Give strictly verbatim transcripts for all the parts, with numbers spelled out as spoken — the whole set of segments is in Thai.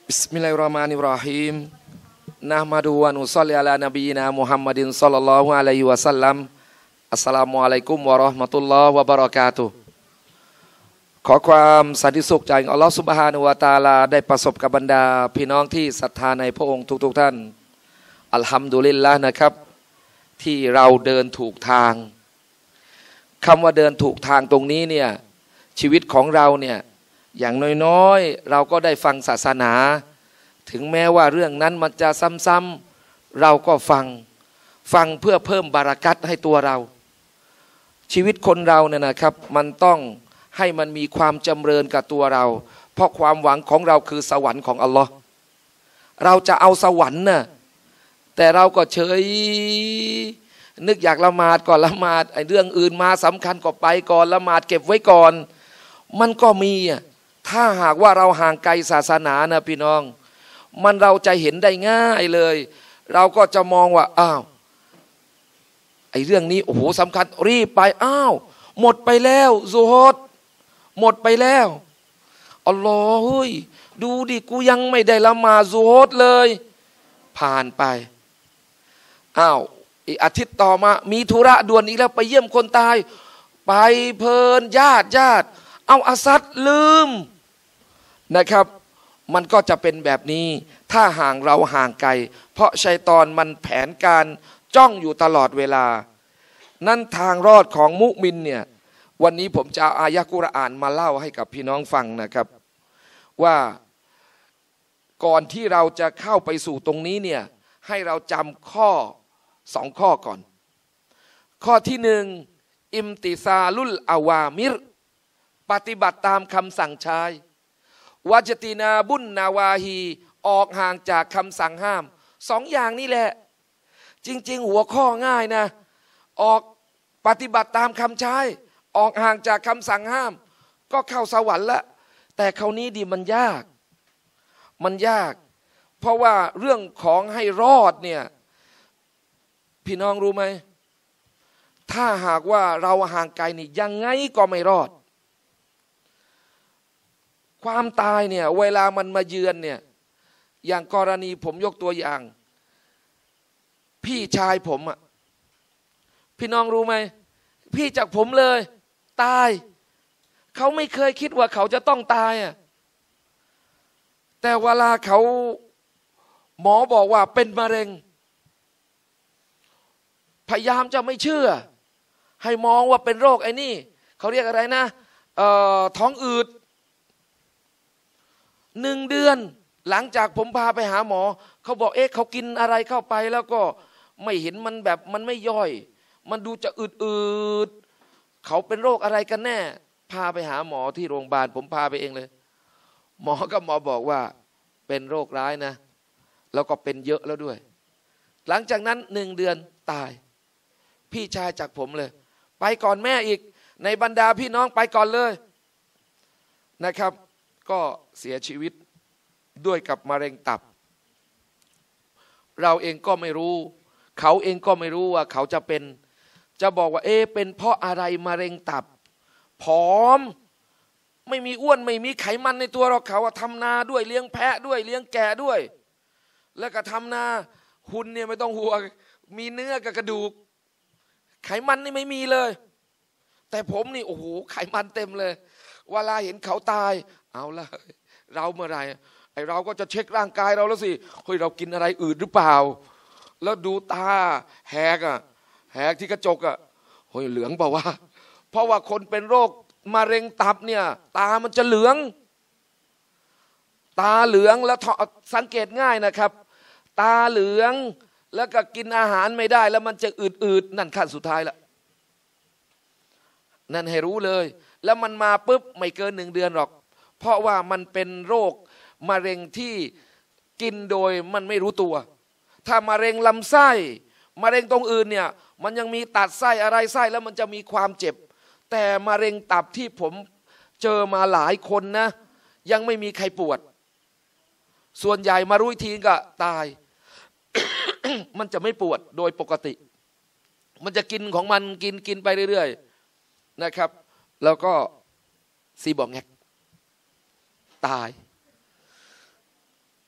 Bismillahirrahmanirrahim. Nahmaduhu wa nusalli ala nabiyyina Muhammadin sallallahu alaihi wasallam. Assalamualaikum warahmatullahi wabarakatuh.ขอความสันติสุขจากอัลลอฮฺซุบฮานะฮูวะตะอาลาได้ประสบกับบรรดาพี่น้องที่ศรัทธาในพระองค์ทุกๆท่านอัลฮัมดุลิลละห์นะครับที่เราเดินถูกทางคำว่าเดินถูกทางตรงนี้เนี่ยชีวิตของเราเนี่ยอย่างน้อยๆเราก็ได้ฟังศาสนาถึงแม้ว่าเรื่องนั้นมันจะซ้ำๆเราก็ฟังฟังเพื่อเพิ่มบารักัตให้ตัวเราชีวิตคนเราเนี่ยนะครับมันต้องให้มันมีความจำเริญกับตัวเราเพราะความหวังของเราคือสวรรค์ของอัลลอฮ์เราจะเอาสวรรค์น่ะแต่เราก็เฉยนึกอยากละหมาดก่อนละหมาดไอ้เรื่องอื่นมาสำคัญก็ไปก่อนละหมาดเก็บไว้ก่อนมันก็มีอ่ะถ้าหากว่าเราห่างไกลศาสนานะพี่น้องมันเราจะเห็นได้ง่ายเลยเราก็จะมองว่าอ้าวไอ้เรื่องนี้โอ้โหสำคัญรีบไปอ้าวหมดไปแล้วซุฮดหมดไปแล้วอัลลอฮ์เฮ้ยดูดิกูยังไม่ได้ละหมาดซุฮดเลยผ่านไปอ้าวอีกอาทิตย์ต่อมามีธุระด่วนอีกแล้วไปเยี่ยมคนตายไปเพลินญาติญาติเอาอาซัดลืมนะครับมันก็จะเป็นแบบนี้ถ้าห่างเราห่างไกลเพราะชัยฏอนมันแผนการจ้องอยู่ตลอดเวลานั่นทางรอดของมุมินเนี่ยวันนี้ผมจะเอาอายะกุรอานมาเล่าให้กับพี่น้องฟังนะครับว่าก่อนที่เราจะเข้าไปสู่ตรงนี้เนี่ยให้เราจำข้อสองข้อก่อนข้อที่หนึ่งอิมติซาลุลอาวามิรปฏิบัติตามคำสั่งใช้วาจตินาบุนนาวาฮีออกห่างจากคำสั่งห้ามสองอย่างนี่แหละจริงๆหัวข้อง่ายนะออกปฏิบัติตามคำใช้ออกห่างจากคำสั่งห้ามก็เข้าสวรรค์ละแต่คราวนี้ดิมันยากมันยากเพราะว่าเรื่องของให้รอดเนี่ยพี่น้องรู้ไหมถ้าหากว่าเราห่างไกลนี่ยังไงก็ไม่รอดความตายเนี่ยเวลามันมาเยือนเนี่ยอย่างกรณีผมยกตัวอย่างพี่ชายผมอ่ะพี่น้องรู้ไหมพี่จากผมเลยตายเขาไม่เคยคิดว่าเขาจะต้องตายอ่ะแต่เวลาเขาหมอบอกว่าเป็นมะเร็งพยายามจะไม่เชื่อให้มองว่าเป็นโรคไอ้นี่เขาเรียกอะไรนะเอ่อท้องอืดหนึ่งเดือนหลังจากผมพาไปหาหมอเขาบอกเอ๊ะเขากินอะไรเข้าไปแล้วก็ไม่เห็นมันแบบมันไม่ย่อยมันดูจะอืดๆเขาเป็นโรคอะไรกันแน่พาไปหาหมอที่โรงพยาบาลผมพาไปเองเลยหมอก็หมอบอกว่าเป็นโรคร้ายนะแล้วก็เป็นเยอะแล้วด้วยหลังจากนั้นหนึ่งเดือนตายพี่ชายจากผมเลยไปก่อนแม่อีกในบรรดาพี่น้องไปก่อนเลยนะครับก็เสียชีวิตด้วยกับมะเร็งตับเราเองก็ไม่รู้เขาเองก็ไม่รู้ว่าเขาจะเป็นจะบอกว่าเอ๊ะเป็นเพราะอะไรมะเร็งตับผอมไม่มีอ้วนไม่มีไขมันในตัวเราเขาทำนาด้วยเลี้ยงแพะด้วยเลี้ยงแกะด้วยแล้วก็ทำนาหุ่นเนี่ยไม่ต้องห่วงมีเนื้อกับกระดูกไขมันนี่ไม่มีเลยแต่ผมนี่โอ้โหไขมันเต็มเลยเวลาเห็นเขาตายเอาละเราเมื่อไรไอเราก็จะเช็คร่างกายเราแล้วสิเฮ้ยเรากินอะไรอื่นหรือเปล่าแล้วดูตาแหกอ่ะแหกที่กระจกอ่ะเฮ้ยเหลืองเปล่าวะเพราะว่าคนเป็นโรคมะเร็งตับเนี่ยตามันจะเหลืองตาเหลืองแล้วสังเกตง่ายนะครับตาเหลืองแล้วก็กินอาหารไม่ได้แล้วมันจะอืดๆนั่นขั้นสุดท้ายละนั่นให้รู้เลยแล้วมันมาปุ๊บไม่เกินหนึ่งเดือนหรอกเพราะว่ามันเป็นโรคมะเร็งที่กินโดยมันไม่รู้ตัวถ้ามะเร็งลำไส้มะเร็งตรงอื่นเนี่ยมันยังมีตัดไส้อะไรไส้แล้วมันจะมีความเจ็บแต่มะเร็งตับที่ผมเจอมาหลายคนนะยังไม่มีใครปวดส่วนใหญ่มารู้ทีก็ตาย มันจะไม่ปวดโดยปกติมันจะกินของมันกินกินไปเรื่อยๆนะครับแล้วก็ซีบอกแงกตาย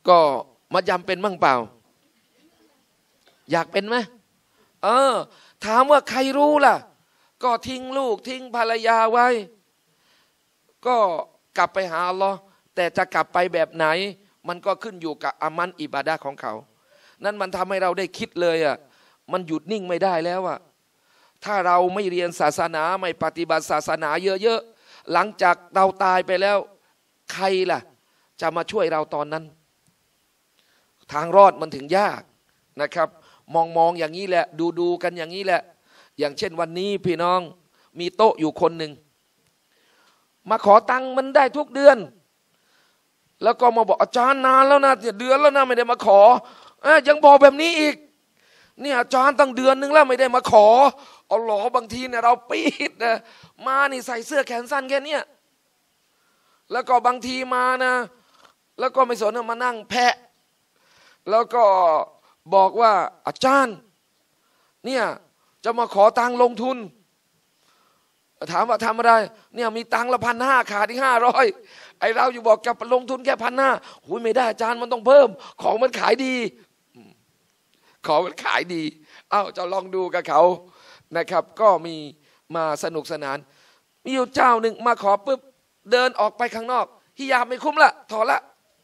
ก็มัดยำเป็นมั่งเปล่าอยากเป็นไหมเออถามว่าใครรู้ล่ะก็ทิ้งลูกทิ้งภรรยาไว้ก็กลับไปหาอัลลอฮ์แต่จะกลับไปแบบไหนมันก็ขึ้นอยู่กับอามันอิบาดะห์ของเขานั่นมันทำให้เราได้คิดเลยอ่ะมันหยุดนิ่งไม่ได้แล้วอ่ะถ้าเราไม่เรียนศาสนาไม่ปฏิบัติศาสนาเยอะๆหลังจากเราตายไปแล้วใครล่ะจะมาช่วยเราตอนนั้นทางรอดมันถึงยากนะครับมองมองอย่างนี้แหละดูดูกันอย่างนี้แหละอย่างเช่นวันนี้พี่น้องมีโต๊ะอยู่คนหนึ่งมาขอตังค์มันได้ทุกเดือนแล้วก็มาบอกอาจารย์นานแล้วนะเดือนแล้วนะไม่ได้มาขอเอ้ยยังบอกแบบนี้อีกเนี่ยอาจารย์ตั้งเดือนนึงแล้วไม่ได้มาขอเอาหรอบางทีเนี่ยเราปีดนะมานี่ใส่เสื้อแขนสั้นแค่เนี้ยแล้วก็บางทีมานะแล้วก็ไม่สนมานั่งแพะแล้วก็บอกว่าอาจารย์เนี่ยจะมาขอตังค์ลงทุนถามว่าทำอะไรเนี่ยมีตังค์ละพันห้าขาดอีกห้าร้อยไอเราอยู่บอกจะลงทุนแค่พันห้าหุยไม่ได้อาจารย์มันต้องเพิ่มของมันขายดีของมันขายดีเอ้าจะลองดูกับเขานะครับก็มีมาสนุกสนานมีอยู่เจ้าหนึ่งมาขอปุ๊บเดินออกไปข้างนอกฮิญาบไม่คุ้มละถอดละ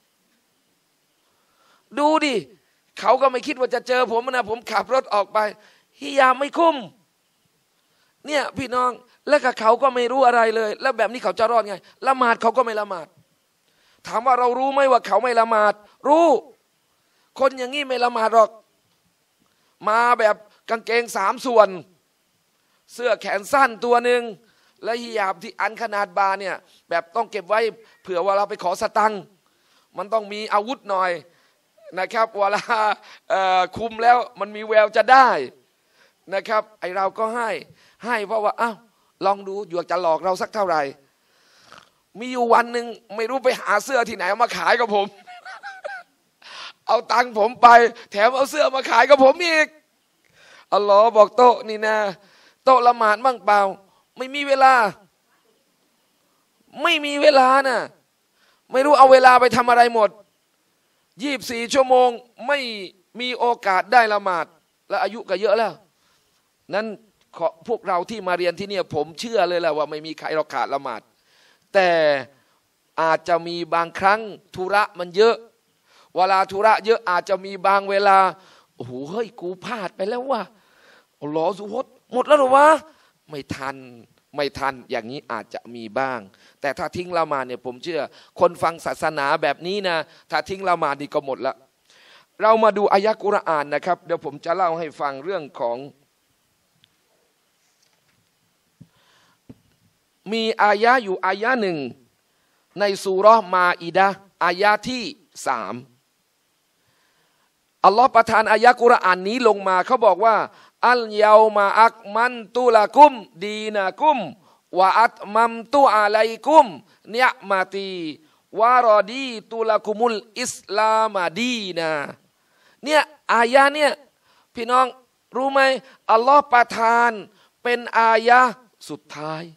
ดูดิเขาก็ไม่คิดว่าจะเจอผมนะผมขับรถออกไปฮิญาบไม่คุ้มเนี่ยพี่น้องแล้วก็เขาก็ไม่รู้อะไรเลยแล้วแบบนี้เขาจะรอดไงละหมาดเขาก็ไม่ละหมาดถามว่าเรารู้ไหมว่าเขาไม่ละหมาดรู้คนอย่างนี้ไม่ละหมาดหรอกมาแบบกางเกงสามส่วนเสื้อแขนสั้นตัวหนึ่งและฮิญาบที่อันขนาดบาเนี่ยแบบต้องเก็บไว้เผื่อว่าเราไปขอสตังค์มันต้องมีอาวุธหน่อยนะครับเวลาคุมแล้วมันมีแววจะได้นะครับไอเราก็ให้ให้เพราะว่าอ้าวลองดูอยากจะหลอกเราสักเท่าไหร่มีอยู่วันหนึ่งไม่รู้ไปหาเสื้อที่ไหนเอามาขายกับผม เอาตังค์ผมไปแถมเอาเสื้อมาขายกับผมอีกอัลลอฮ์บอกโต๊ะนี่นะโต๊ะละหมาดบ้างเปล่าไม่มีเวลาไม่มีเวลานะไม่รู้เอาเวลาไปทำอะไรหมดยี่สิบสี่ชั่วโมงไม่มีโอกาสได้ละหมาดและอายุก็เยอะแล้วนั้นพวกเราที่มาเรียนที่นี่ผมเชื่อเลยแหละว่าไม่มีใครเราขาดละหมาดแต่อาจจะมีบางครั้งธุระมันเยอะเวลาธุระเยอะอาจจะมีบางเวลาโอ้โหเฮ้ยกูพลาดไปแล้วว่ะอัลลอฮฺสุฮดหมดแล้วหรอวะไม่ทันไม่ทันอย่างนี้อาจจะมีบ้างแต่ถ้าทิ้งละหมาดเนี่ยผมเชื่อคนฟังศาสนาแบบนี้นะถ้าทิ้งละหมาดนี่ก็หมดละเรามาดูอายะกุรอานนะครับเดี๋ยวผมจะเล่าให้ฟังเรื่องของมีอายะอยู่อายะหนึ่งในซูเราะห์มาอิดะห์อายะที่สามอัลลอฮฺประทานอายะกุรอานนี้ลงมาเขาบอกว่าอัลยามาอักมันตุลากุมดีนากุมวะอัตมัมตุอะลัยกุมเนียมาตีวารอดีตุลากุมุลอิสลามดีนาเนี่ยอายะเนี่ยพี่น้องรู้ไหมอัลลอฮฺประทานเป็นอายะสุดท้าย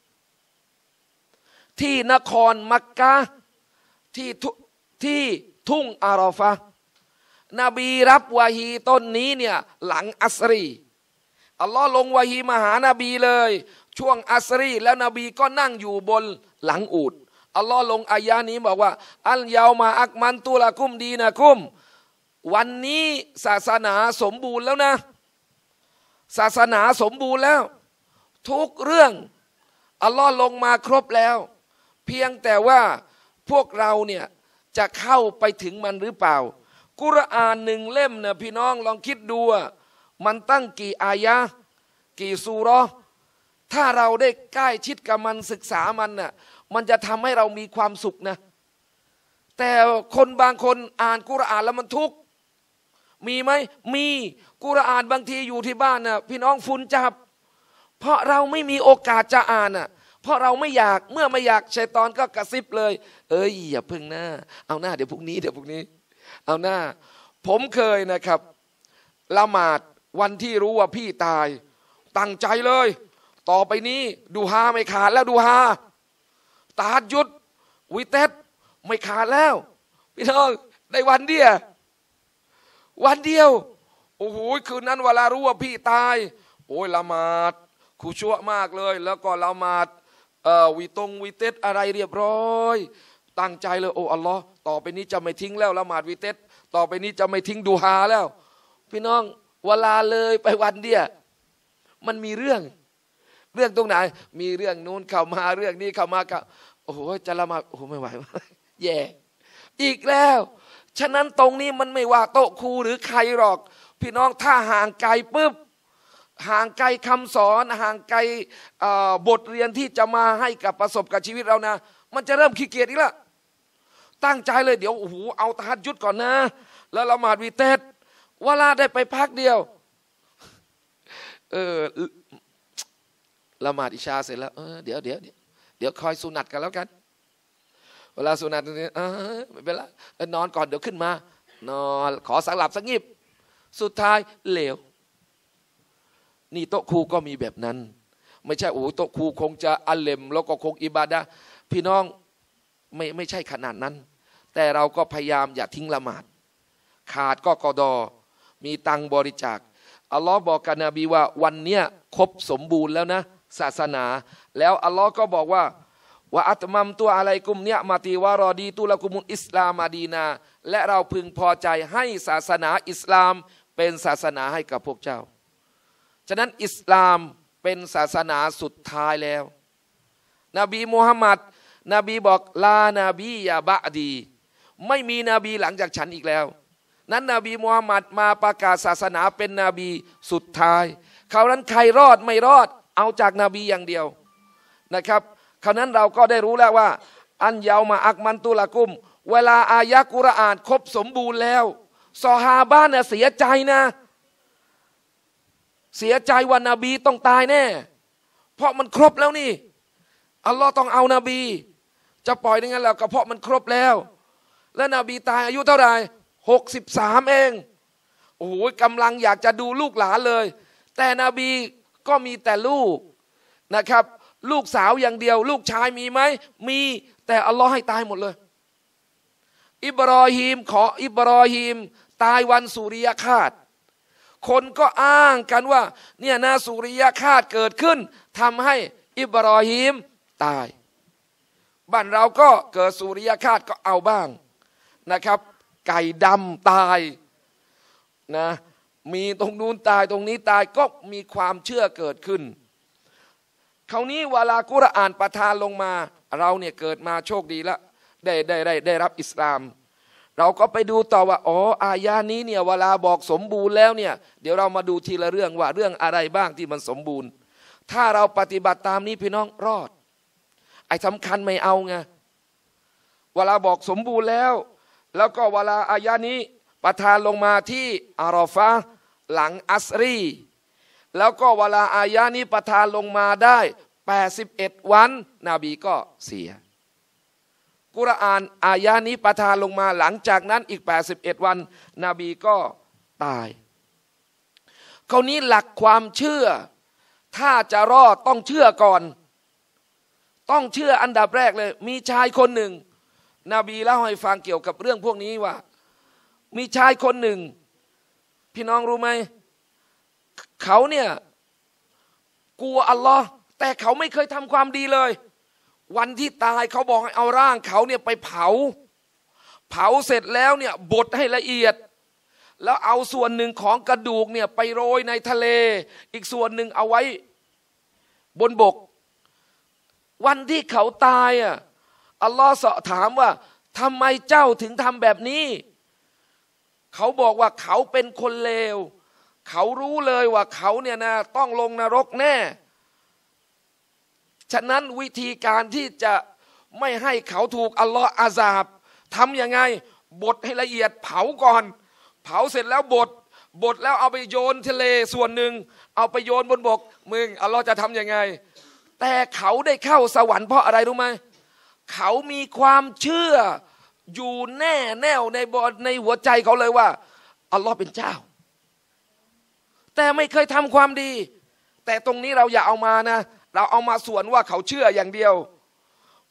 ที่นครมักกะที่ที่ทุ่งอาราฟะห์นบีรับวะฮีต้นนี้เนี่ยหลังอัสรีอัลลอฮ์ลงวะฮีมาหานบีเลยช่วงอัสรีแล้วนบีก็นั่งอยู่บนหลังอูฐอัลลอฮ์ลงอายะนี้บอกว่าอัลยามาอักมันตุลากุมดีนะกุมวันนี้ศาสนาสมบูรณ์แล้วนะศาสนาสมบูรณ์แล้วทุกเรื่องอัลลอฮ์ลงมาครบแล้วเพียงแต่ว่าพวกเราเนี่ยจะเข้าไปถึงมันหรือเปล่ากุรอานหนึ่งเล่มเนี่ยพี่น้องลองคิดดูมันตั้งกี่อายะกี่ซูเราะห์ถ้าเราได้ใกล้ชิดกับมันศึกษามันน่ะมันจะทำให้เรามีความสุขนะแต่คนบางคนอ่านกุรอานแล้วมันทุกข์มีไหมมีกุรอานบางทีอยู่ที่บ้านน่ะพี่น้องฝุ่นจับเพราะเราไม่มีโอกาสจะอ่านน่ะเพราะเราไม่อยากเมื่อไม่อยากชัยฏอนก็กระซิบเลยเอ้ยอย่าพึ่งหน้าเอาหน้าเดี๋ยวพรุ่งนี้เดี๋ยวพรุ่งนี้เอาหน้าผมเคยนะครับละหมาดวันที่รู้ว่าพี่ตายตั้งใจเลยต่อไปนี้ดูฮาไม่ขาดแล้วดูฮาตาหยุดวิเตสไม่ขาดแล้วพี่น้องได้วันเดียววันเดียวโอ้โหคืนนั้นเวลารู้ว่าพี่ตายโอ้ยละหมาดคุชั่วมากเลยแล้วก็ละหมาดเอ่อวิตงวิเตสอะไรเรียบร้อยตั้งใจเลยโอ้อัลลอฮ์ต่อไปนี้จะไม่ทิ้งแล้วละหมาดวิเตสต่อไปนี้จะไม่ทิ้งดูฮาแล้วพี่น้องเวลาเลยไปวันเดียวมันมีเรื่องเรื่องตรงไหนมีเรื่องนู้นเข้ามาเรื่องนี้เข้ามากับโอ้โหจะละหมาดโอ้โหไม่ไหวแย่อีกแล้วฉะนั้นตรงนี้มันไม่ว่าโต๊ะครูหรือใครหรอกพี่น้องถ้าห่างไกลปุ๊บห่างไกลคำสอนห่างไกลบทเรียนที่จะมาให้กับประสบกับชีวิตเรานะมันจะเริ่มขี้เกียจอีกแล้วตั้งใจเลยเดี๋ยวโอ้โหเอาตะฮัดยุดก่อนนะแล้วละหมาดวีเตสเวลาได้ไปพักเดียวเออละหมาดอิชาเสร็จแล้วเออเดี๋ยวเดี๋ยวเดี๋ยวคอยสุนัตกันแล้วกันเวลาสุนัตเนี่ยเออไม่เป็นไรนอนก่อนเดี๋ยวขึ้นมานอนขอสักหลับสักงีบสุดท้ายเหลวนี่โต๊ะครูก็มีแบบนั้นไม่ใช่โอ้โต๊ะครูคงจะอัลเลมแล้วก็คงอิบาดะห์พี่น้องไม่ไม่ใช่ขนาดนั้นแต่เราก็พยายามอย่าทิ้งละหมาดขาดก็กอดอมีตังบริจาคอัลลอฮ์บอกกับนบีว่าวันเนี้ยครบสมบูรณ์แล้วนะศาสนาแล้วอัลลอฮ์ก็บอกว่าว่าอัตมัมตัวอะไรกุมเนียมาตีวารอดีตุลกุมุลอิสลามมาดีนาและเราพึงพอใจให้ศาสนาอิสลามเป็นศาสนาให้กับพวกเจ้าฉะนั้นอิสลามเป็นศาสนาสุดท้ายแล้วนบีมุฮัมมัดนบีบอกลานาบียาบะดีไม่มีนบีหลังจากฉันอีกแล้วนั้นนบีมุฮัมมัดมาประกาศศาสนาเป็นนบีสุดท้ายคราวนั้นใครรอดไม่รอดเอาจากนบีอย่างเดียวนะครับคราวนั้นเราก็ได้รู้แล้วว่าอันยาวมาอักมันตุลากุมเวลาอายะกุรอานครบสมบูรณ์แล้วซอฮาบะห์เนี่ยเสียใจนะเสียใจว่านบีต้องตายแน่เพราะมันครบแล้วนี่อัลลอฮ์ต้องเอานบีจะปล่อยได้งั้นแล้วก็เพราะมันครบแล้วและนบีตายอายุเท่าไหร่หกสิบสามเองโอ้โหกำลังอยากจะดูลูกหลานเลยแต่นบีก็มีแต่ลูกนะครับลูกสาวอย่างเดียวลูกชายมีไหมมีแต่อัลลอฮ์ให้ตายหมดเลยอิบรอฮีมขออิบรอฮีมตายวันสุริยคราสคนก็อ้างกันว่าเนี่ยนะสุริยคราสเกิดขึ้นทำให้อิบรอฮีมตายบ้านเราก็เกิดสุริยคราสก็เอาบ้างนะครับไก่ดำตายนะมีตรงนู้นตายตรงนี้ตายก็มีความเชื่อเกิดขึ้นคราวนี้เวลากุรอานประทานลงมาเราเนี่ยเกิดมาโชคดีแล้วได้ได้ได้ได้รับอิสลามเราก็ไปดูต่อว่าอ๋ออายานี้เนี่ยเวลาบอกสมบูรณ์แล้วเนี่ยเดี๋ยวเรามาดูทีละเรื่องว่าเรื่องอะไรบ้างที่มันสมบูรณ์ถ้าเราปฏิบัติตามนี้พี่น้องรอดไอ้สำคัญไม่เอาไงเวลาบอกสมบูรณ์แล้วแล้วก็เวลาอายานี้ประทานลงมาที่อารอฟะห์หลังอัสรีแล้วก็เวลาอายานี้ประทานลงมาได้แปดสิบเอ็ดวันนบีก็เสียกุรอานอายานี้ประทานลงมาหลังจากนั้นอีกแปดสิบเอ็ดวันนบีก็ตายคราวนี้หลักความเชื่อถ้าจะรอดต้องเชื่อก่อนต้องเชื่ออันดับแรกเลยมีชายคนหนึ่งนบีเล่าให้ฟังเกี่ยวกับเรื่องพวกนี้ว่ามีชายคนหนึ่งพี่น้องรู้ไหมเขาเนี่ยกลัวอัลลอฮ์แต่เขาไม่เคยทำความดีเลยวันที่ตายเขาบอกให้เอาร่างเขาเนี่ยไปเผาเผาเสร็จแล้วเนี่ยบดให้ละเอียดแล้วเอาส่วนหนึ่งของกระดูกเนี่ยไปโรยในทะเลอีกส่วนหนึ่งเอาไว้บนบกวันที่เขาตายอ่ะอัลลอฮ์สอบถามว่าทำไมเจ้าถึงทำแบบนี้เขาบอกว่าเขาเป็นคนเลวเขารู้เลยว่าเขาเนี่ยนะต้องลงนรกแน่ฉะนั้นวิธีการที่จะไม่ให้เขาถูกอัลลอฮ์อาซาบทำยังไงบดให้ละเอียดเผาก่อนเผาเสร็จแล้วบดบดแล้วเอาไปโยนทะเลส่วนหนึ่งเอาไปโยนบนบกมึงอัลลอฮ์จะทำยังไงแต่เขาได้เข้าสวรรค์เพราะอะไรรู้ไหมเขามีความเชื่ออยู่แน่แน่วในบในหัวใจเขาเลยว่าอัลลอฮ์เป็นเจ้าแต่ไม่เคยทำความดีแต่ตรงนี้เราอย่าเอามานะเราเอามาส่วนว่าเขาเชื่ออย่างเดียว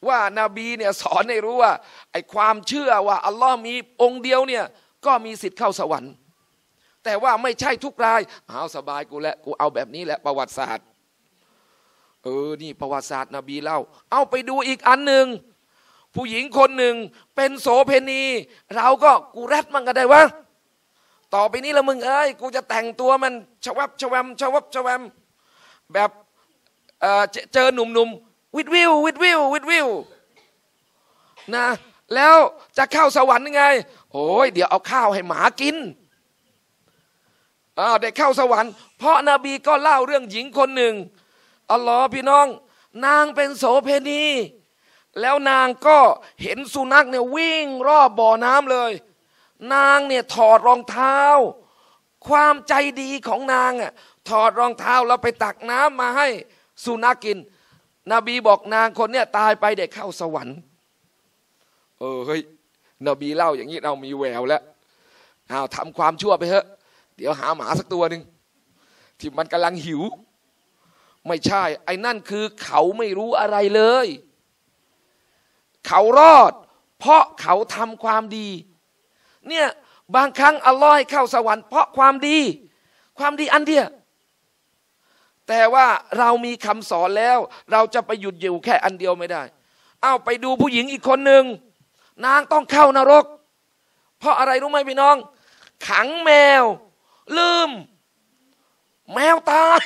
ว่านาบีเนี่ยสอนให้รู้ว่าไอ้ความเชื่อว่าอัลลอฮ์มีองค์เดียวเนี่ยก็มีสิทธิ์เข้าสวรรค์แต่ว่าไม่ใช่ทุกรายเอาสบายกูแล้วกูเอาแบบนี้แหละประวัติศาสตร์เออนี่ประวัติศาสตร์นบีเล่าเอาไปดูอีกอันหนึ่งผู้หญิงคนหนึ่งเป็นโสเภณีเราก็กูแรดมันก็ได้วะต่อไปนี้ละมึงเอ้ยกูจะแต่งตัวมันชวับชวมชวับชวมแบบเออเจอหนุ่มๆวิดวิววิดวิววิดวิวนะแล้วจะเข้าสวรรค์ยังไงโอ้ยเดี๋ยวเอาข้าวให้หมากินอ่าได้เข้าสวรรค์เพราะนบีก็เล่าเรื่องหญิงคนหนึ่งอัลลอฮ์พี่น้องนางเป็นโสเภณีแล้วนางก็เห็นสุนัขเนี่ยวิ่งรอบบ่อน้ำเลยนางเนี่ยถอดรองเท้าความใจดีของนางอ่ะถอดรองเท้าแล้วไปตักน้ำมาให้สุนัขกินนบีบอกนางคนเนี่ยตายไปได้เข้าสวรรค์เออเฮ้ยนบีเล่าอย่างนี้เรามีแววแล้วเอาทำความชั่วไปเถอะเดี๋ยวหาหมาสักตัวหนึ่งที่มันกำลังหิวไม่ใช่ไอ้นั่นคือเขาไม่รู้อะไรเลยเขารอดเพราะเขาทำความดีเนี่ยบางครั้งอัลลอฮ์ให้เข้าสวรรค์เพราะความดีความดีอันเดียวแต่ว่าเรามีคำสอนแล้วเราจะไปหยุดอยู่แค่อันเดียวไม่ได้เอาไปดูผู้หญิงอีกคนหนึ่งนางต้องเข้านรกเพราะอะไรรู้ไหมพี่น้องขังแมวลืมแมวตาย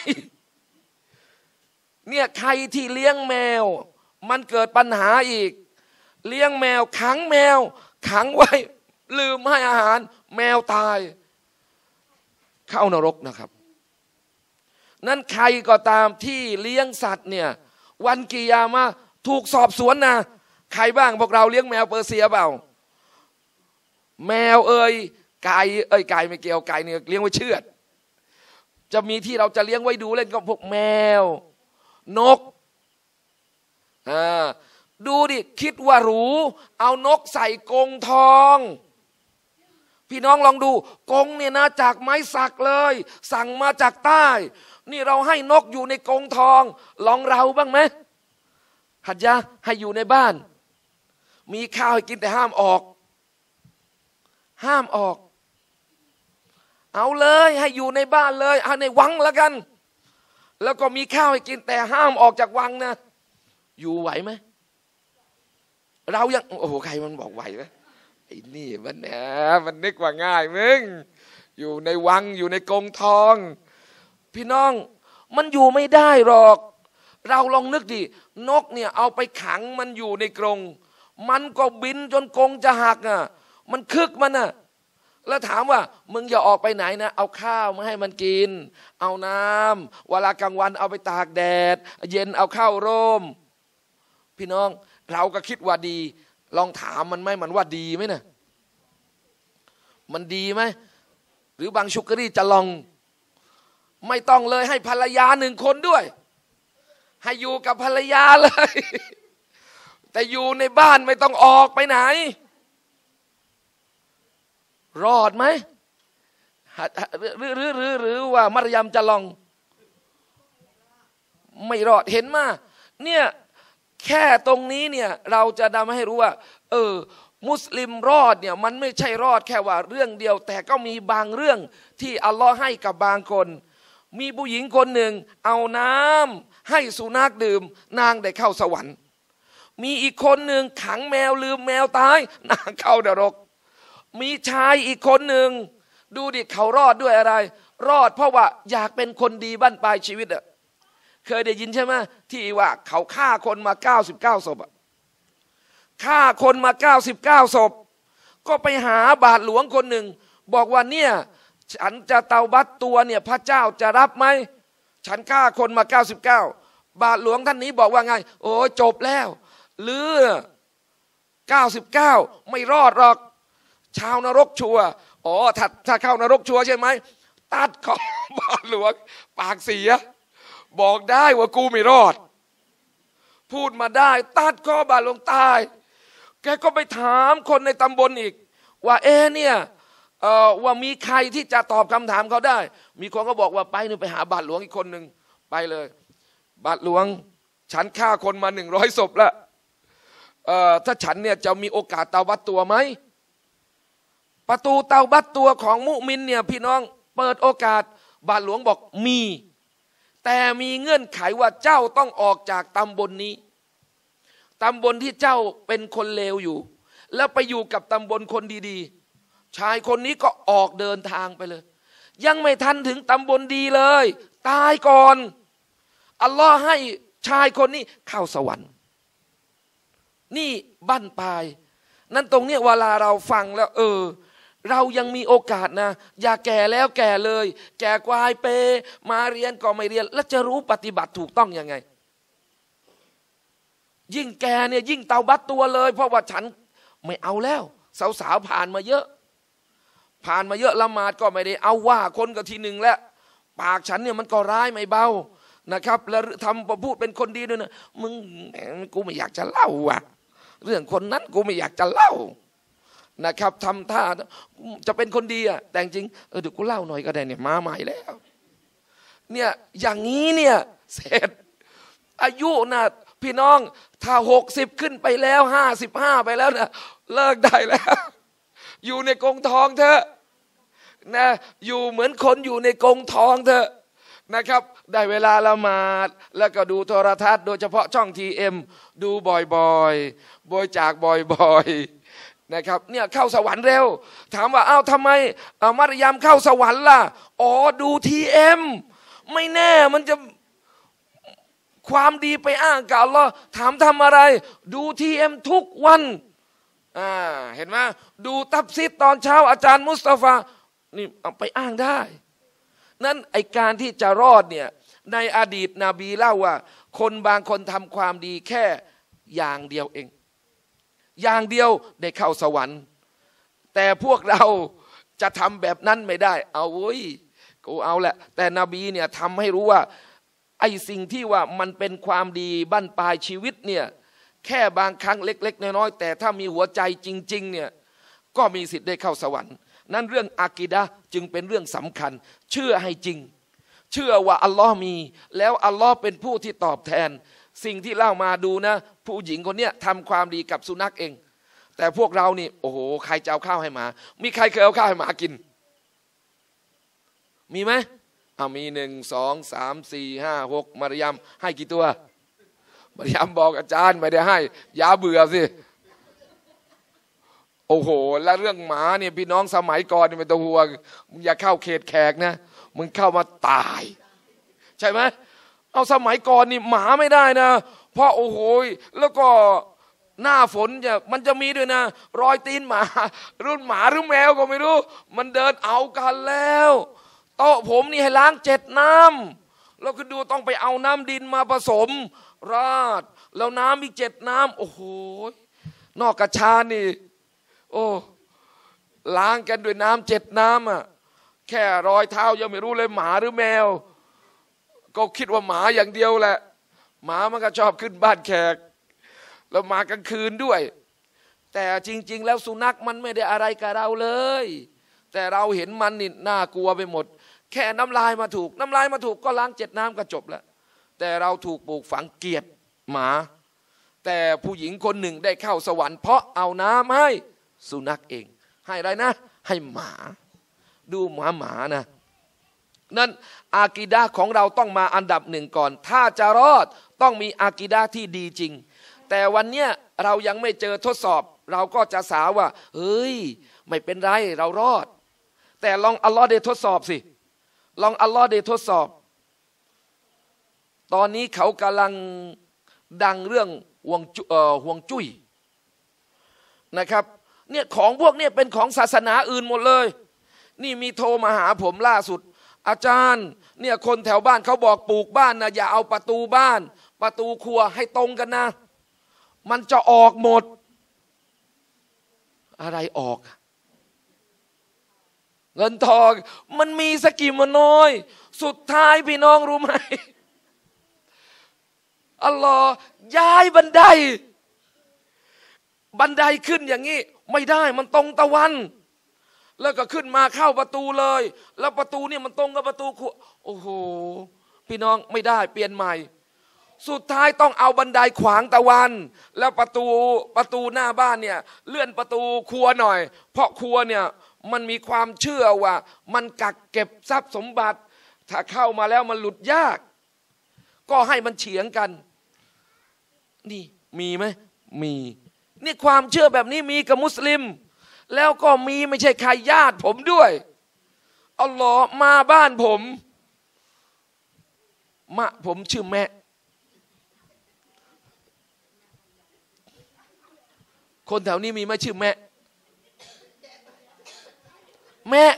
เนี่ยใครที่เลี้ยงแมวมันเกิดปัญหาอีกเลี้ยงแมวขังแมวขังไว้ลืมให้อาหารแมวตายเข้านรกนะครับนั่นใครก็ตามที่เลี้ยงสัตว์เนี่ยวันกิยามะห์ถูกสอบสวนนะใครบ้างพวกเราเลี้ยงแมวเปอร์เซียเปล่าแมวเอ่ยไก่เอ้ยไก่ไม่เกี่ยวไก่เนี่ยเลี้ยงไว้เชือดจะมีที่เราจะเลี้ยงไว้ดูเล่นก็พวกแมวนกอ่าดูดิคิดว่าหรูเอานกใส่กรงทองพี่น้องลองดูกรงเนี่ยนะจากไม้สักเลยสั่งมาจากใต้นี่เราให้นกอยู่ในกรงทองลองเราบ้างไหมหัดยะให้อยู่ในบ้านมีข้าวให้กินแต่ห้ามออกห้ามออกเอาเลยให้อยู่ในบ้านเลยเอาในวังแล้วกันแล้วก็มีข้าวให้กินแต่ห้ามออกจากวังนะอยู่ไหวไหมเรายังโอ้โหใครมันบอกไหวไหมไอ้นี่มันแหมมันนึกว่าง่ายมึงอยู่ในวังอยู่ในกรงทองพี่น้องมันอยู่ไม่ได้หรอกเราลองนึกดินกเนี่ยเอาไปขังมันอยู่ในกรงมันก็บินจนกรงจะหักอ่ะมันคึกมันอ่ะแล้วถามว่ามึงอย่าออกไปไหนนะเอาข้าวมาให้มันกินเอาน้ำเวลากลางวันเอาไปตากแดดเย็นเอาเข้าร่มพี่น้องเราก็คิดว่าดีลองถามมันไหมมันว่าดีไหมนะมันดีไหมหรือบางชุกรีจะลองไม่ต้องเลยให้ภรรยาหนึ่งคนด้วยให้อยู่กับภรรยาเลยแต่อยู่ในบ้านไม่ต้องออกไปไหนรอดไหมหรือหรือหรือหรือว่ามารยามจะลองไม่รอดเห็นมาเนี่ยแค่ตรงนี้เนี่ยเราจะทำให้รู้ว่าเออมุสลิมรอดเนี่ยมันไม่ใช่รอดแค่ว่าเรื่องเดียวแต่ก็มีบางเรื่องที่อัลลอฮ์ให้กับบางคนมีผู้หญิงคนหนึ่งเอาน้ำให้สุนัขดื่มนางได้เข้าสวรรค์มีอีกคนหนึ่งขังแมวลืมแมวตายนางเข้านรกมีชายอีกคนหนึ่งดูดิเขารอดด้วยอะไรรอดเพราะว่าอยากเป็นคนดีบั้นปลายชีวิตอะเคยได้ยินใช่ไหมที่ว่าเขาฆ่าคนมาเก้าสิบเก้าศพอะฆ่าคนมาเก้าสิบเก้าศพก็ไปหาบาทหลวงคนหนึ่งบอกว่าเนี่ยฉันจะเตาบัตตัวเนี่ยพระเจ้าจะรับไหมฉันฆ่าคนมาเก้าสิบเก้าบาทหลวงท่านนี้บอกว่าไงโอ้จบแล้วหรือเก้าสิบเก้าไม่รอดหรอกชาวนรกชัวอ๋อถ้าถ้าเข้านรกชัวใช่ไหมตัดคอบาทหลวงปากเสียบอกได้ว่ากูไม่รอดพูดมาได้ตัดคอบาทหลวงตายแกก็ไปถามคนในตำบลอีกว่าเอเนี่ยเอ่อว่ามีใครที่จะตอบคำถามเขาได้มีคนก็บอกว่าไปนึงไปหาบาทหลวงอีกคนหนึ่งไปเลยบาทหลวงฉันฆ่าคนมาหนึ่งร้อยศพแล้วเอ่อถ้าฉันเนี่ยจะมีโอกาสเตาบัตตัวไหมประตูเตาบัตตัวของมุมินเนี่ยพี่น้องเปิดโอกาสบาทหลวงบอกมีแต่มีเงื่อนไขว่าเจ้าต้องออกจากตำบลนี้ตำบลที่เจ้าเป็นคนเลวอยู่แล้วไปอยู่กับตำบลคนดีๆชายคนนี้ก็ออกเดินทางไปเลยยังไม่ทันถึงตำบลดีเลยตายก่อนอัลลอฮ์ให้ชายคนนี้เข้าสวรรค์นี่บั้นปลายนั่นตรงเนี้ยเวลาเราฟังแล้วเออเรายังมีโอกาสนะอย่าแก่แล้วแก่เลยแก่กวายเปมาเรียนก็ไม่เรียนแล้วจะรู้ปฏิบัติถูกต้องยังไงยิ่งแก่เนี่ยยิ่งเตาบัตตัวเลยเพราะว่าฉันไม่เอาแล้วสาวๆผ่านมาเยอะผ่านมาเยอะละหมาดก็ไม่ได้เอาว่าคนก็ทีหนึ่งแล้วปากฉันเนี่ยมันก็ร้ายไม่เบานะครับแล้วทำพูดเป็นคนดีด้วยนะมึงกูไม่อยากจะเล่าว่ะเรื่องคนนั้นกูไม่อยากจะเล่านะครับทำท่าจะเป็นคนดีอ่ะแต่จริงเออเดี๋ยวกูเล่าหน่อยก็ได้เนี่ยมาใหม่แล้วเนี่ยอย่างนี้เนี่ยเสร็จอายุนะพี่น้องถ้าหกสิบขึ้นไปแล้วห้าสิบห้าไปแล้วนะเลิกได้แล้วอยู่ในกรงทองเถอะนะอยู่เหมือนคนอยู่ในกรงทองเถอะนะครับได้เวลาละหมาดแล้วก็ดูโทรทัศน์โดยเฉพาะช่องทีเอ็มดูบ่อยๆบริจาคบ่อยๆนะครับเนี่ยเข้าสวรรค์เร็วถามว่าอ้าวทำไมมัรยามเข้าสวรรค์ล่ะอ๋อดูทีเอ็มไม่แน่มันจะความดีไปอ้างกับอัลลอฮ์ถามทำอะไรดูทีเอ็มทุกวันอ่าเห็นไหมดูตัฟซีรตอนเช้าอาจารย์มุสตาฟานี่เอาไปอ้างได้นั้นไอการที่จะรอดเนี่ยในอดีตนบีเล่าว่าคนบางคนทำความดีแค่อย่างเดียวเองอย่างเดียวได้เข้าสวรรค์แต่พวกเราจะทำแบบนั้นไม่ได้เอาเว้ยกูเอาแหละแต่นบีเนี่ยทำให้รู้ว่าไอสิ่งที่ว่ามันเป็นความดีบั้นปลายชีวิตเนี่ยแค่บางครั้งเล็กๆน้อยๆแต่ถ้ามีหัวใจจริงๆเนี่ยก็มีสิทธิ์ได้เข้าสวรรค์นั่นเรื่องอากีดะห์จึงเป็นเรื่องสำคัญเชื่อให้จริงเชื่อว่าอัลลอฮ์มีแล้วอัลลอฮ์เป็นผู้ที่ตอบแทนสิ่งที่เล่ามาดูนะผู้หญิงคนเนี้ยทำความดีกับสุนัขเองแต่พวกเรานี่โอ้โหใครจะเอาข้าวให้หมามีใครเคยเอาข้าวให้หมากินมีไหมอ่ามีหนึ่งสองสามสี่ห้าหกมารยามให้กี่ตัวมารยามบอกอาจารย์ไม่ได้ให้อย่าเบื่อสิโอ้โหแล้วเรื่องหมาเนี่ยพี่น้องสมัยก่อนนี่ไม่ต้องห่วงมึงอย่าเข้าเขตแขกนะมึงเข้ามาตายใช่ไหมเอาสมัยก่อนนี่หมาไม่ได้นะเพราะโอ้โหแล้วก็หน้าฝนจะมันจะมีด้วยนะรอยตีนหมารุ่นหมาหรือแมวก็ไม่รู้มันเดินเอากันแล้วโต๊ะผมนี่ให้ล้างเจ็ดน้ำแล้วก็ดูต้องไปเอาน้ำดินมาผสมราดแล้วน้ำอีกเจ็ดน้ำโอ้โหนอกกระชานี่โอ้ล้างกันด้วยน้ำเจ็ดน้ำอ่ะแค่รอยเท้ายังไม่รู้เลยหมาหรือแมวก็คิดว่าหมาอย่างเดียวแหละหมามันก็ชอบขึ้นบ้านแขกแล้วมากลางคืนด้วยแต่จริงๆแล้วสุนัขมันไม่ได้อะไรกับเราเลยแต่เราเห็นมันนี่น่ากลัวไปหมดแค่น้ำลายมาถูกน้ำลายมาถูกก็ล้างเจ็ดน้ำก็จบแล้วแต่เราถูกปลูกฝังเกลียดหมาแต่ผู้หญิงคนหนึ่งได้เข้าสวรรค์เพราะเอาน้ำให้สุนัขเองให้อะไรนะให้หมาดูหมาหมานะนั่นอากีดะห์ของเราต้องมาอันดับหนึ่งก่อนถ้าจะรอดต้องมีอากีดะห์ที่ดีจริงแต่วันเนี้ยเรายังไม่เจอทดสอบเราก็จะสาว่าเฮ้ยไม่เป็นไรเรารอดแต่ลองอัลลอฮ์ได้ทดสอบสิลองอัลลอฮ์ได้ทดสอบตอนนี้เขากำลังดังเรื่องห่วงจุเอ่อห่วงจุ้ยนะครับเนี่ยของพวกเนี่ยเป็นของศาสนาอื่นหมดเลยนี่มีโทรมาหาผมล่าสุดอาจารย์เนี่ยคนแถวบ้านเขาบอกปลูกบ้านนะอย่าเอาประตูบ้านประตูครัวให้ตรงกันนะมันจะออกหมดอะไรออกเงินทองมันมีสกิมมันน้อยสุดท้ายพี่น้องรู้ไหมอัลลอฮ์ย้ายบันไดบันไดขึ้นอย่างนี้ไม่ได้มันตรงตะวันแล้วก็ขึ้นมาเข้าประตูเลยแล้วประตูเนี่ยมันตรงกับประตูครัวโอ้โหพี่น้องไม่ได้เปลี่ยนใหม่สุดท้ายต้องเอาบันไดขวางตะวันแล้วประตูประตูหน้าบ้านเนี่ยเลื่อนประตูครัวหน่อยเพราะครัวเนี่ยมันมีความเชื่อว่ามันกักเก็บทรัพย์สมบัติถ้าเข้ามาแล้วมันหลุดยากก็ให้มันเฉียงกันนี่มีไหมมีนี่ความเชื่อแบบนี้มีกับมุสลิมแล้วก็มีไม่ใช่ใครญาติผมด้วยอัลลอฮ์มาบ้านผมมะผมชื่อแม่คนแถวนี้มีไหมชื่อแม่แม่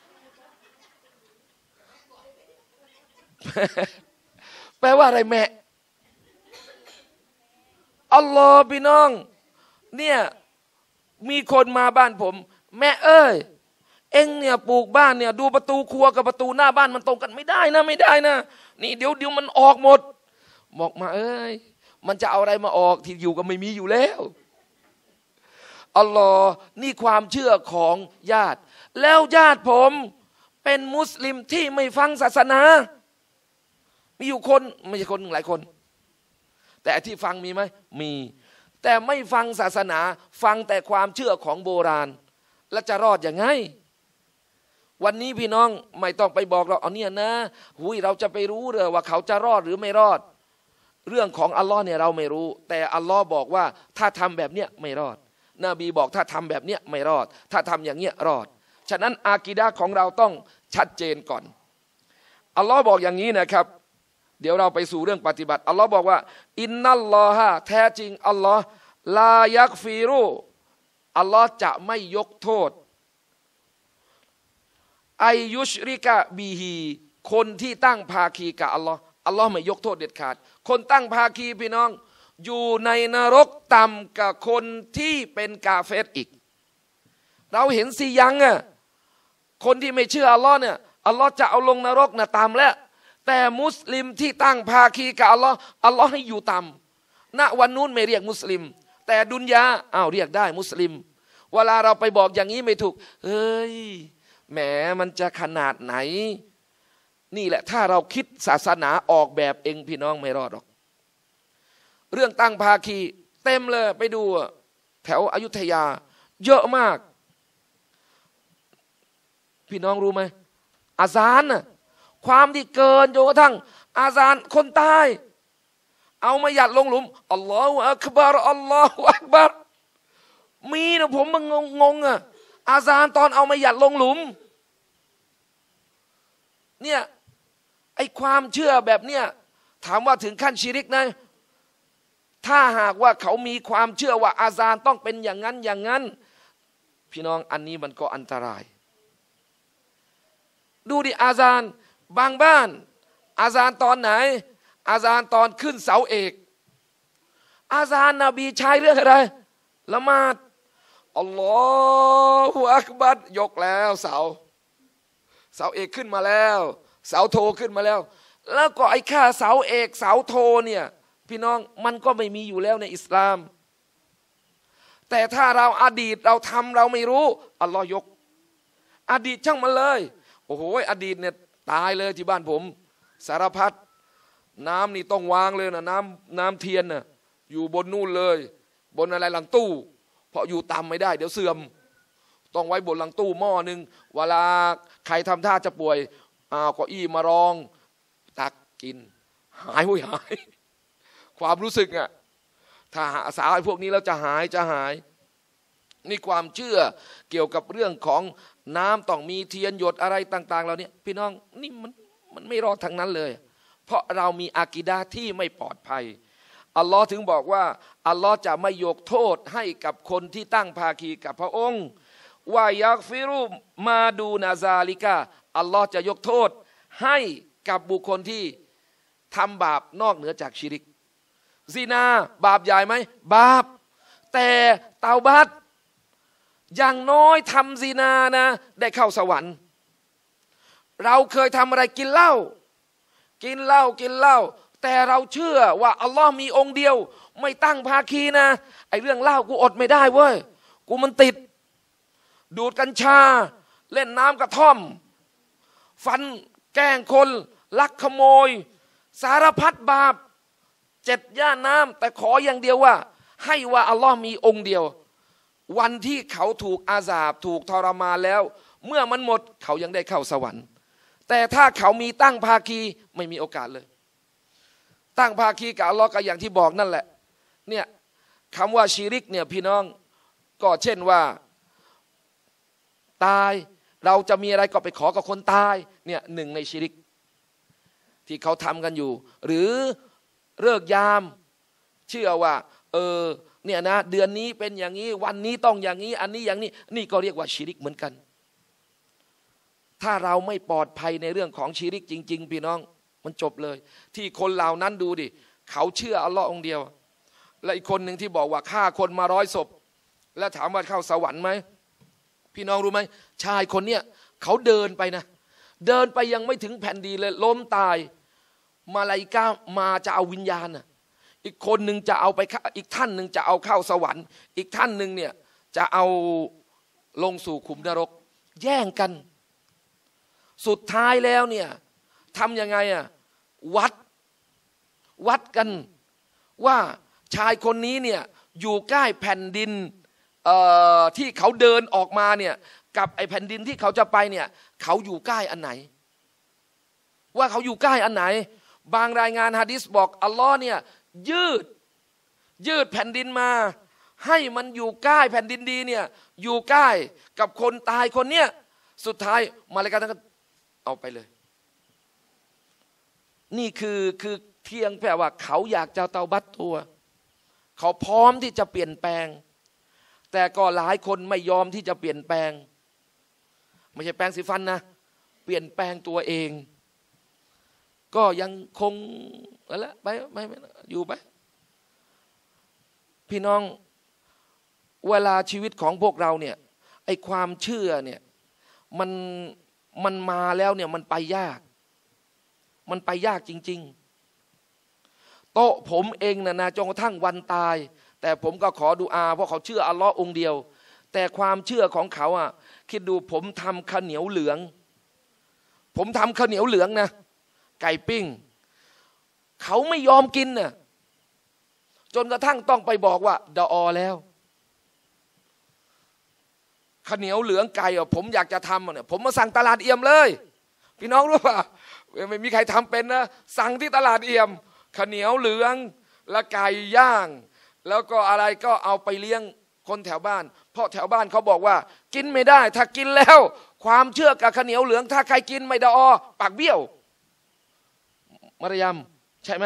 แปลว่าอะไรแม่อัลลอฮ์พี่น้องเนี่ยมีคนมาบ้านผมแม่เอ้ยเอ็งเนี่ยปลูกบ้านเนี่ยดูประตูครัวกับประตูหน้าบ้านมันตรงกันไม่ได้นะไม่ได้นะนี่เดี๋ยวเดี๋ยวมันออกหมดบอกมาเอ้ยมันจะเอาอะไรมาออกที่อยู่ก็ไม่มีอยู่แล้วอัลลอฮ์นี่ความเชื่อของญาติแล้วญาติผมเป็นมุสลิมที่ไม่ฟังศาสนามีอยู่คนไม่ใช่คนหนึ่งหลายคนแต่ที่ฟังมีไหมมีแต่ไม่ฟังศาสนาฟังแต่ความเชื่อของโบราณแล้วจะรอดอย่างไงวันนี้พี่น้องไม่ต้องไปบอกเราเอาเนี่ยนะหุยเราจะไปรู้เลยว่าเขาจะรอดหรือไม่รอดเรื่องของอัลลอฮ์เนี่ยเราไม่รู้แต่อัลลอฮ์บอกว่าถ้าทำแบบเนี้ยไม่รอดนบีบอกถ้าทำแบบเนี้ยไม่รอดถ้าทำอย่างเงี้ยรอดฉะนั้นอากีดะห์ของเราต้องชัดเจนก่อนอัลลอฮ์บอกอย่างนี้นะครับเดี๋ยวเราไปสู่เรื่องปฏิบัติอัลลอฮ์บอกว่าอินนัลลอฮะแท้จริงอัลลอฮ์ลายักฟีรุอัลลอฮ์จะไม่ยกโทษไอยุชริกะบีฮีคนที่ตั้งภาคีกับอัลลอฮ์อัลลอฮ์ไม่ยกโทษเด็ดขาดคนตั้งภาคีพี่น้องอยู่ในนรกต่ำกับคนที่เป็นกาเฟรอีกเราเห็นสิยังอ่ะคนที่ไม่เชื่ออัลลอฮ์เนี่ยอัลลอฮ์จะเอาลงนรกนะต่ำแล้วแต่มุสลิมที่ตั้งภาคีกับอัลลอฮ์อัลลอฮ์ให้อยู่ต่ำณวันนู้นไม่เรียกมุสลิมแต่ดุนยาอ้าวเรียกได้มุสลิมเวลาเราไปบอกอย่างนี้ไม่ถูกเฮ้ยแหมมันจะขนาดไหนนี่แหละถ้าเราคิดศาสนาออกแบบเองพี่น้องไม่รอดหรอกเรื่องตั้งภาคีเต็มเลยไปดูแถวอยุธยาเยอะมากพี่น้องรู้ไหมอาซานน่ะความที่เกินจนกระทั่งอาซานคนตายเอามาหยัดลงหลุมอัลลอฮฺอักบารอัลลอฮฺอักบารมีนะผมมันงงอ่ะอาซานตอนเอามาหยัดลงหลุมเนี่ยไอความเชื่อแบบเนี้ยถามว่าถึงขั้นชิริกนะถ้าหากว่าเขามีความเชื่อว่าอาซานต้องเป็นอย่างนั้นอย่างนั้นพี่น้องอันนี้มันก็อันตรายดูดิอาซานบางบ้านอาซานตอนไหนอาซานตอนขึ้นเสาเอกอาซานนบีใช้เรื่องอะไรละหมาดอัลลอฮฺอักบัรยกแล้วเสาเสาเอกขึ้นมาแล้วเสาโทขึ้นมาแล้วแล้วก็ไอ้ค่าเสาเอกเสาโทเนี่ยพี่น้องมันก็ไม่มีอยู่แล้วในอิสลามแต่ถ้าเราอดีตเราทำเราไม่รู้อัลลอฮ์ยกอดีตช่างมันเลยโอ้โหอดีตเนี่ยตายเลยที่บ้านผมสารพัดน้ำนี่ต้องวางเลยนะน้ำน้ำเทียนน่ะอยู่บนนู่นเลยบนอะไรหลังตู้เพราะอยู่ต่ำไม่ได้เดี๋ยวเสื่อมต้องไว้บนหลังตู้หม้อนึงเวลาใครทำท่าจะป่วยอ้าวเก้าอี้มารองตักกินหายหุยหายความรู้สึกอ่ะถ้าหาสาวไอ้พวกนี้แล้วจะหายจะหายนี่ความเชื่อเกี่ยวกับเรื่องของน้ำต้องมีเทียนหยดอะไรต่างๆเราเนี่ยพี่น้องนี่มันมันไม่รอดทั้งนั้นเลยเพราะเรามีอากีดะห์ที่ไม่ปลอดภัยอัลลอฮ์ถึงบอกว่าอัลลอฮ์จะไม่ยกโทษให้กับคนที่ตั้งภาคีกับพระองค์ว่ายักฟิรุมาดูนาซาลิกาอัลลอฮ์จะยกโทษให้กับบุคคลที่ทำบาปนอกเหนือจากชิริกซินาบาปใหญ่ไหมบาปแต่เตาบัตอย่างน้อยทำซินานะได้เข้าสวรรค์เราเคยทำอะไรกินเหล้ากินเหล้ากินเหล้าแต่เราเชื่อว่าอัลลอฮ์มีองค์เดียวไม่ตั้งภาคีนะไอเรื่องเหล้ากูอดไม่ได้เว้ยกูมันติดดูดกัญชาเล่นน้ำกระท่อมฟันแกล้งคนลักขโมยสารพัดบาปเจ็ดย่าน้ำแต่ขออย่างเดียวว่าให้ว่าอัลลอฮ์มีองค์เดียววันที่เขาถูกอาซาบถูกทรมานแล้วเมื่อมันหมดเขายังได้เข้าสวรรค์แต่ถ้าเขามีตั้งภาคีไม่มีโอกาสเลยตั้งภาคีกับอัลลอฮ์ก็อย่างที่บอกนั่นแหละเนี่ยคำว่าชิริกเนี่ยพี่น้องก็เช่นว่าตายเราจะมีอะไรก็ไปขอกับคนตายเนี่ยหนึ่งในชิริกที่เขาทำกันอยู่หรือเลิกยามเชื่อว่าเออเนี่ยนะเดือนนี้เป็นอย่างนี้วันนี้ต้องอย่างนี้อันนี้อย่างนี้นี่ก็เรียกว่าชิริกเหมือนกันถ้าเราไม่ปลอดภัยในเรื่องของชิริกจริงๆพี่น้องมันจบเลยที่คนเหล่านั้นดูดิเขาเชื่ออัลลอฮ์องเดียวและอีกคนหนึ่งที่บอกว่าฆ่าคนมาร้อยศพแล้วถามว่าเข้าสวรรค์ไหมพี่น้องรู้ไหมชายคนเนี้ยเขาเดินไปนะเดินไปยังไม่ถึงแผ่นดินเลยล้มตายมาลาอิกะฮ์มาจะเอาวิญญาณน่ะอีกคนหนึ่งจะเอาไปอีกท่านหนึ่งจะเอาเข้าสวรรค์อีกท่านหนึ่งเนี่ยจะเอาลงสู่ขุมนรกแย่งกันสุดท้ายแล้วเนี่ยทำยังไงอ่ะวัดวัดกันว่าชายคนนี้เนี่ยอยู่ใกล้แผ่นดินที่เขาเดินออกมาเนี่ยกับไอ้แผ่นดินที่เขาจะไปเนี่ยเขาอยู่ใกล้อันไหนว่าเขาอยู่ใกล้อันไหนบางรายงานหะดีษบอกอัลลอฮ์เนี่ยยืดยืดแผ่นดินมาให้มันอยู่ใกล้แผ่นดินดีเนี่ยอยู่ใกล้กับคนตายคนเนี้ยสุดท้ายมาเลกาก็เอาไปเลยนี่คือคือเพียงแค่ว่าเขาอยากจะเตาบัตตัวเขาพร้อมที่จะเปลี่ยนแปลงแต่ก็หลายคนไม่ยอมที่จะเปลี่ยนแปลงไม่ใช่แปลงสีฟันนะเปลี่ยนแปลงตัวเองก็ยังคงอะไรไปไม่ไม่อยู่ไปพี่น้องเวลาชีวิตของพวกเราเนี่ยไอ้ความเชื่อเนี่ยมันมันมาแล้วเนี่ยมันไปยากมันไปยากจริงๆโต๊ะผมเองนะนะจนกระทั่งวันตายแต่ผมก็ขอดุอาเพราะเขาเชื่ออัลลอฮ์องเดียวแต่ความเชื่อของเขาอ่ะคิดดูผมทำข้าวเหนียวเหลืองผมทำข้าวเหนียวเหลืองนะไก่ปิ้งเขาไม่ยอมกินน่ะจนกระทั่งต้องไปบอกว่าดออแล้วข้าวเหนียวเหลืองไก่อ่ะผมอยากจะทำเนี่ยผมมาสั่งตลาดเอี่ยมเลยพี่น้องรู้ป่ะไม่มีใครทำเป็นนะสั่งที่ตลาดเอี่ยมข้าวเหนียวเหลืองและไก่ย่างแล้วก็อะไรก็เอาไปเลี้ยงคนแถวบ้านเพราะแถวบ้านเขาบอกว่ากินไม่ได้ถ้ากินแล้วความเชื่อกับข้าวเหนียวเหลืองถ้าใครกินไม่ดออปากเบี้ยวมารยามใช่ไหม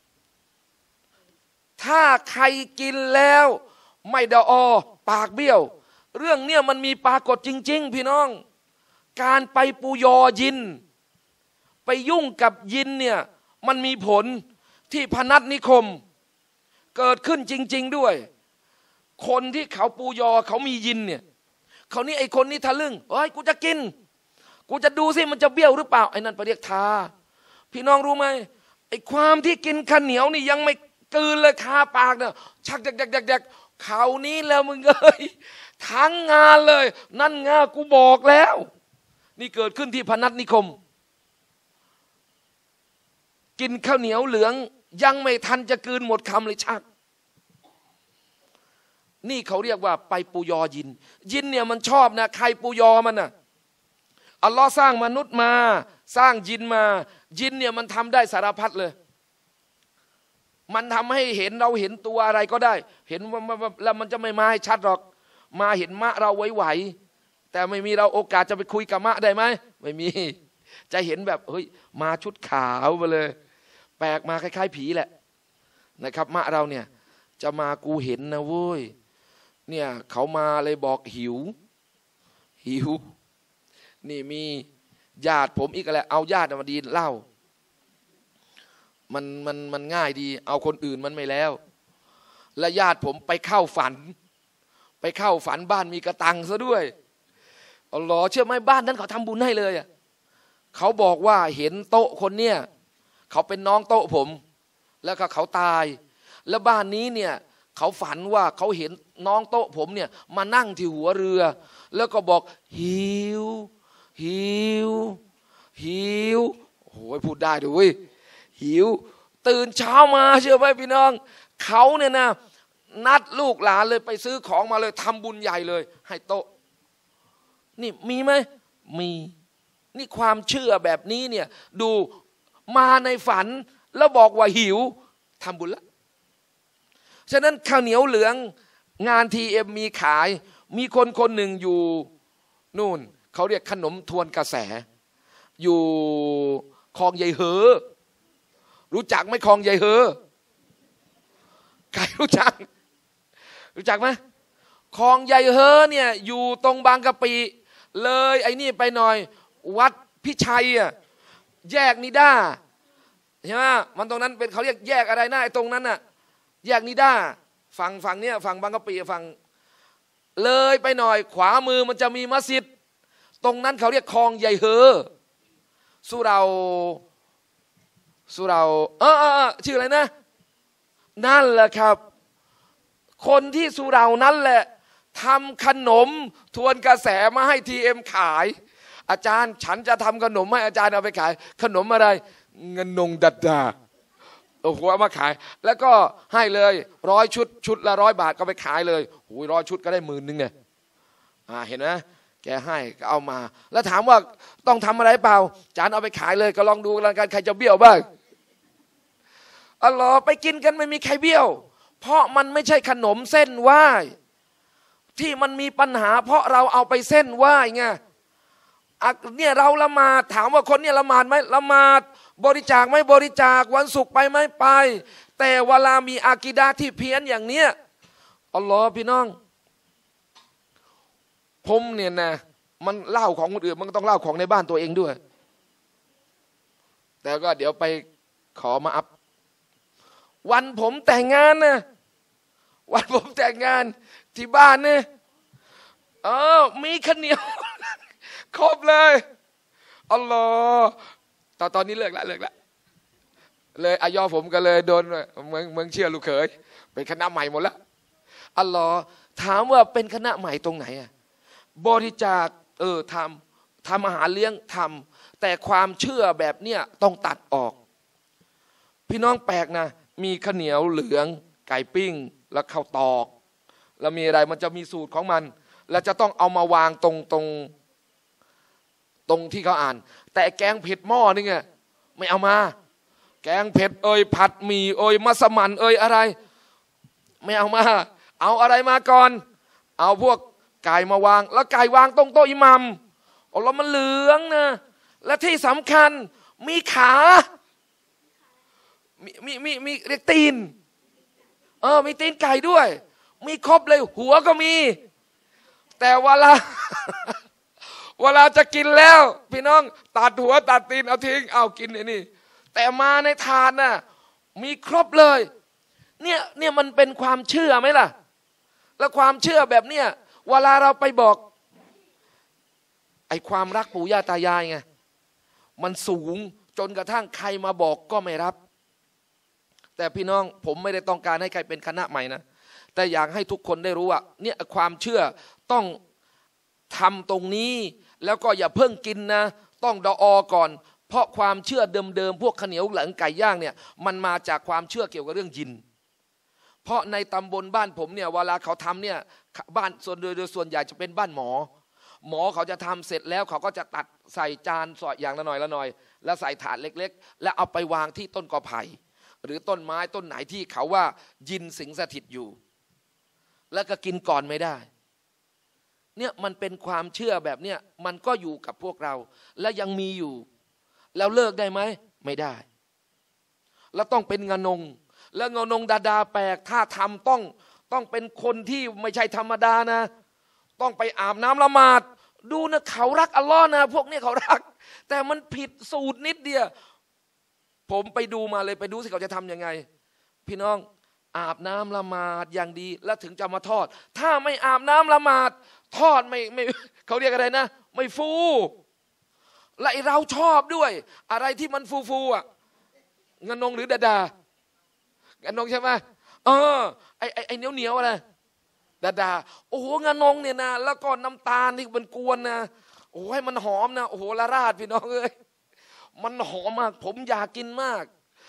ถ้าใครกินแล้วไม่ดออปากเบี้ยวเรื่องเนี้ยมันมีปรากฏจริงๆพี่น้องการไปปูยอยินไปยุ่งกับยินเนี่ยมันมีผลที่พนัสนิคมเกิดขึ้นจริงๆด้วยคนที่เขาปูยอเขามียินเนี่ยเขานี่ไอ้คนนี้ทะลึ่งเฮ้ยกูจะกินกูจะดูสิมันจะเบี้ยวหรือเปล่าไอ้นั่นไปเรียกทาพี่น้องรู้ไหมไอ้ความที่กินข้าวเหนียวนี่ยังไม่กลืนเลยคาปากเนี่ยชักแดกแดกแดกแดกเขานี้แล้วมึงเอ้ยทั้งงานเลยนั่นงากูบอกแล้วนี่เกิดขึ้นที่พนัสนิคมกินข้าวเหนียวเหลืองยังไม่ทันจะกลืนหมดคำเลยชักนี่เขาเรียกว่าไปปูยอยินยินเนี่ยมันชอบนะใครปูยอมันน่ะอัลลอฮ์สร้างมนุษย์มาสร้างยินมายินเนี่ยมันทำได้สารพัดเลยมันทำให้เห็นเราเห็นตัวอะไรก็ได้เห็นว่าแล้วมันจะไม่มาให้ชัดหรอกมาเห็นมะเราไหวๆแต่ไม่มีเราโอกาสจะไปคุยกับมะได้ไหมไม่มีจะเห็นแบบเฮ้ยมาชุดขาวมาเลยแปลกมาคล้ายๆผีแหละนะครับมะเราเนี่ยจะมากูเห็นนะเว้ยเนี่ยเขามาเลยบอกหิวหิวนี่มีญาติผมอีกอะไรเอาญาติมาดีเล่ามันมันมันง่ายดีเอาคนอื่นมันไม่แล้วและญาติผมไปเข้าฝันไปเข้าฝันบ้านมีกระตังซะด้วยอ๋อเหรอเชื่อไหมบ้านนั้นเขาทำบุญให้เลยอ่ะเขาบอกว่าเห็นโต๊ะคนเนี่ยเขาเป็นน้องโต๊ะผมแล้วก็เขาตายแล้วบ้านนี้เนี่ยเขาฝันว่าเขาเห็นน้องโต๊ะผมเนี่ยมานั่งที่หัวเรือแล้วก็บอกหิวหิวหิวโอ้ยพูดได้ด้วยหิวตื่นเช้ามาเชื่อไหมพี่น้องเขาเนี่ยนะนัดลูกหลานเลยไปซื้อของมาเลยทำบุญใหญ่เลยให้โต๊ะนี่มีไหมมีนี่ความเชื่อแบบนี้เนี่ยดูมาในฝันแล้วบอกว่าหิวทำบุญละฉะนั้นข้าวเหนียวเหลืองงานทีเอ็มมีขายมีคนคนหนึ่งอยู่นู่นเขาเรียกขนมทวนกระแสอยู่คลองใยเหอรู้จักไหมคลองใยเหอใครรู้จักรู้จักไหมคลองใยเหอเนี่ยอยู่ตรงบางกะปิเลยไอ้นี่ไปหน่อยวัดพิชัยอ่ะแยกนิด้าใช่ไหมมันตรงนั้นเป็นเขาเรียกแยกอะไรนะไอ้ตรงนั้นน่ะแยกนิด้าฝั่งฝั่งเนี้ยฝั่งบางกะปิฝั่งเลยไปหน่อยขวามือมันจะมีมัสยิดตรงนั้นเขาเรียกคลองใยเหอสุเราสุเราเออเออชื่ออะไรนะนั่นแหละครับคนที่สุเรานั่นแหละทำขนมทวนกระแสมาให้ทีเอ็มขายอาจารย์ฉันจะทำขนมให้อาจารย์เอาไปขายขนมอะไรเงินนงดัดดาโอ้โหเอามาขายแล้วก็ให้เลยร้อยชุดชุดละร้อยบาทก็ไปขายเลยโอ้ยร้อยชุดก็ได้หมื่นหนึ่งเนี่ยอ่าเห็นไหมแกให้ก็เอามาแล้วถามว่าต้องทำอะไรเปล่าอาจารย์เอาไปขายเลยก็ลองดูกันใครจะเบี้ยวบ้างอ๋อไปกินกันไม่มีใครเบี้ยวเพราะมันไม่ใช่ขนมเส้นไหว้ที่มันมีปัญหาเพราะเราเอาไปเส้นไหว้ไงเนี่ยเราละหมาดถามว่าคนเนี่ยละหมาดไหมละหมาดบริจาคไหมบริจาควันศุกร์ไปไหมไปแต่เวลามีอากีดะห์ที่เพี้ยนอย่างเนี้ยอัลลอฮ์พี่น้องผมเนี่ยนะมันเล่าของคนอื่นมันก็ต้องเล่าของในบ้านตัวเองด้วยแต่ก็เดี๋ยวไปขอมาอัพวันผมแต่งงานนะวันผมแต่งงานที่บ้านเนี่ยเออมีข้าวเหนียวครบเลยอัลลอฮ์ตอนตอนนี้เลิกละเลิกละเลยอายอผมก็เลยโดนเมืองเมืองเชื่อลูกเขยเป็นคณะใหม่หมดละอัลลอฮ์ถามว่าเป็นคณะใหม่ตรงไหนอ่ะบริจาคเออทำทำอาหารเลี้ยงทำแต่ความเชื่อแบบเนี้ยต้องตัดออกพี่น้องแปลกนะมีข้าวเหนียวเหลืองไก่ปิ้งแล้วข้าวตอกแล้วมีอะไรมันจะมีสูตรของมันแล้วจะต้องเอามาวางตรงตรงตรงที่เขาอ่านแต่แกงเผ็ดหม้อนี่ไงไม่เอามาแกงเผ็ดเอ่ยผัดหมี่เอ่ยมัสมั่นเอ่ยอะไรไม่เอามาเอาอะไรมาก่อนเอาพวกไก่มาวางแล้วไก่วางตรงโต๊ะอิหมัมโอ้แล้วมันเหลืองนะและที่สำคัญมีขามีมีมีมีเรียกตีนเออมีตีนไก่ด้วยมีครบเลยหัวก็มีแต่เวลาเวลาจะกินแล้วพี่น้องตัดหัวตัดตีนเอาทิ้งเอากินไอ้นี่แต่มาในถาดน่ะมีครบเลยเนี่ยเนี่ยมันเป็นความเชื่อไหมล่ะแล้วความเชื่อแบบเนี้ยเวลาเราไปบอกไอ้ความรักปู่ย่าตายายไงมันสูงจนกระทั่งใครมาบอกก็ไม่รับแต่พี่น้องผมไม่ได้ต้องการให้ใครเป็นคณะใหม่นะแต่อยากให้ทุกคนได้รู้ว่าเนี่ยความเชื่อต้องทำตรงนี้แล้วก็อย่าเพิ่งกินนะต้องดออก่อนเพราะความเชื่อเดิมๆพวกข้าวเหนียวเหลืองไก่ย่างเนี่ยมันมาจากความเชื่อเกี่ยวกับเรื่องยินเพราะในตำบลบ้านผมเนี่ยเวลาเขาทำเนี่ยบ้านส่วนโดยส่วนใหญ่จะเป็นบ้านหมอหมอเขาจะทำเสร็จแล้วเขาก็จะตัดใส่จานสอดอย่างละหน่อยละหน่อยแล้วใส่ถาดเล็กๆแล้วเอาไปวางที่ต้นกอไผ่หรือต้นไม้ต้นไหนที่เขาว่ายินสิงสถิตอยู่แล้วก็กินก่อนไม่ได้เนี่ยมันเป็นความเชื่อแบบเนี้ยมันก็อยู่กับพวกเราและยังมีอยู่แล้วเลิกได้ไหมไม่ได้แล้วต้องเป็นงานงแล้วงานงดาดาแปลกถ้าทำต้องต้องเป็นคนที่ไม่ใช่ธรรมดานะต้องไปอาบน้ำละหมาดดูนะเขารักอัลลอฮ์นะพวกนี้เขารักแต่มันผิดสูตรนิดเดียวผมไปดูมาเลยไปดูสิเขาจะทำยังไงพี่น้องอาบน้ำละหมาดอย่างดีแล้วถึงจะมาทอดถ้าไม่อาบน้ำละหมาดทอดไม่ไม่เขาเรียกอะไรนะไม่ฟูและเราชอบด้วยอะไรที่มันฟูฟูอ่ะงานงหรือดาดางานงใช่ไหมเออไอไอไอเหนียวเหนียวอะไรดาดาโอ้โหงานงเนี่ยนะแล้วก็น้ำตาลนี่มันกวนนะโอ้ให้มันหอมนะโอ้โหละราดพี่น้องเอ้ยมันหอมมากผมอยากกินมาก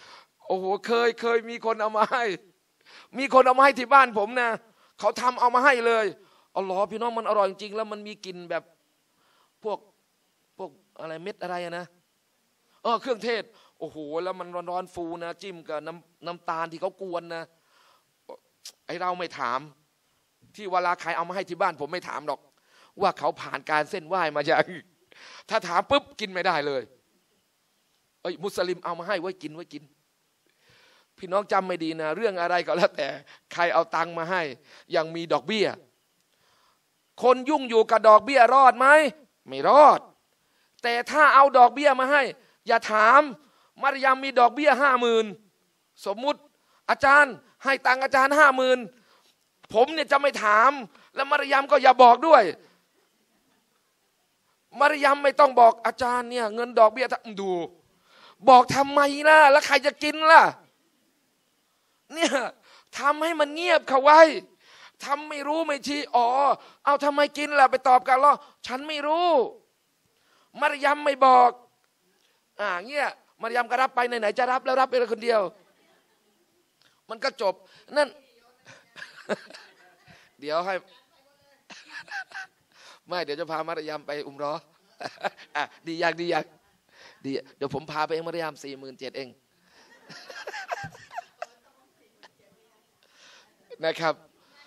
โอ้โหเคยเคยมีคนเอามาให้มีคนเอามาให้ที่บ้านผมนะเขาทำเอามาให้เลยอ๋อเหรอพี่น้องมันอร่อยจริงแล้วมันมีกลิ่นแบบพวกพวกอะไรเม็ดอะไรนะเออเครื่องเทศโอ้โหแล้วมันร้อนๆฟูนะจิ้มกับน้ำน้ำตาลที่เขากวนนะไอเราไม่ถามที่เวลาใครเอามาให้ที่บ้านผมไม่ถามหรอกว่าเขาผ่านการเส้นไหว้มาอย่างถ้าถามปุ๊บกินไม่ได้เลยเอ้ยมุสลิมเอามาให้ไว้กินไว้กินพี่น้องจำไม่ดีนะเรื่องอะไรก็แล้วแต่ใครเอาตังค์มาให้ยังมีดอกเบี้ยคนยุ่งอยู่กับดอกเบี้ยรอดไหมไม่รอดแต่ถ้าเอาดอกเบี้ยมาให้อย่าถามมารยามมีดอกเบี้ยห้าหมื่นสมมุติอาจารย์ให้ตังค์อาจารย์ห้าหมื่นผมเนี่ยจะไม่ถามแล้วมารยามก็อย่าบอกด้วยมารยามไม่ต้องบอกอาจารย์เนี่ยเงินดอกเบี้ยดูบอกทำไมล่ะแล้วใครจะกินล่ะเนี่ยทำให้มันเงียบเขาไว้ทำไม่รู้ไม่ชี้อ๋อเอาทำไมกินล่ะไปตอบกันล่ะฉันไม่รู้มารยามไม่บอกอ่าเงี้ยมารยามก็รับไปไหนๆจะรับแล้วรับไปเลยคนเดียวมันก็จบนั่น เดี๋ยวให้ไม่เดี๋ยวจะพามารยามไปอุมเราะห์อ่ะดีอยากดีอยากดีเดี๋ยวผมพาไปเองมารยามสี่หมื่นเจ็ดเองนะครับ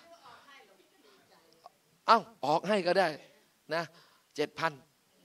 เอ้าออกให้ก็ได้นะเจ็ดพัน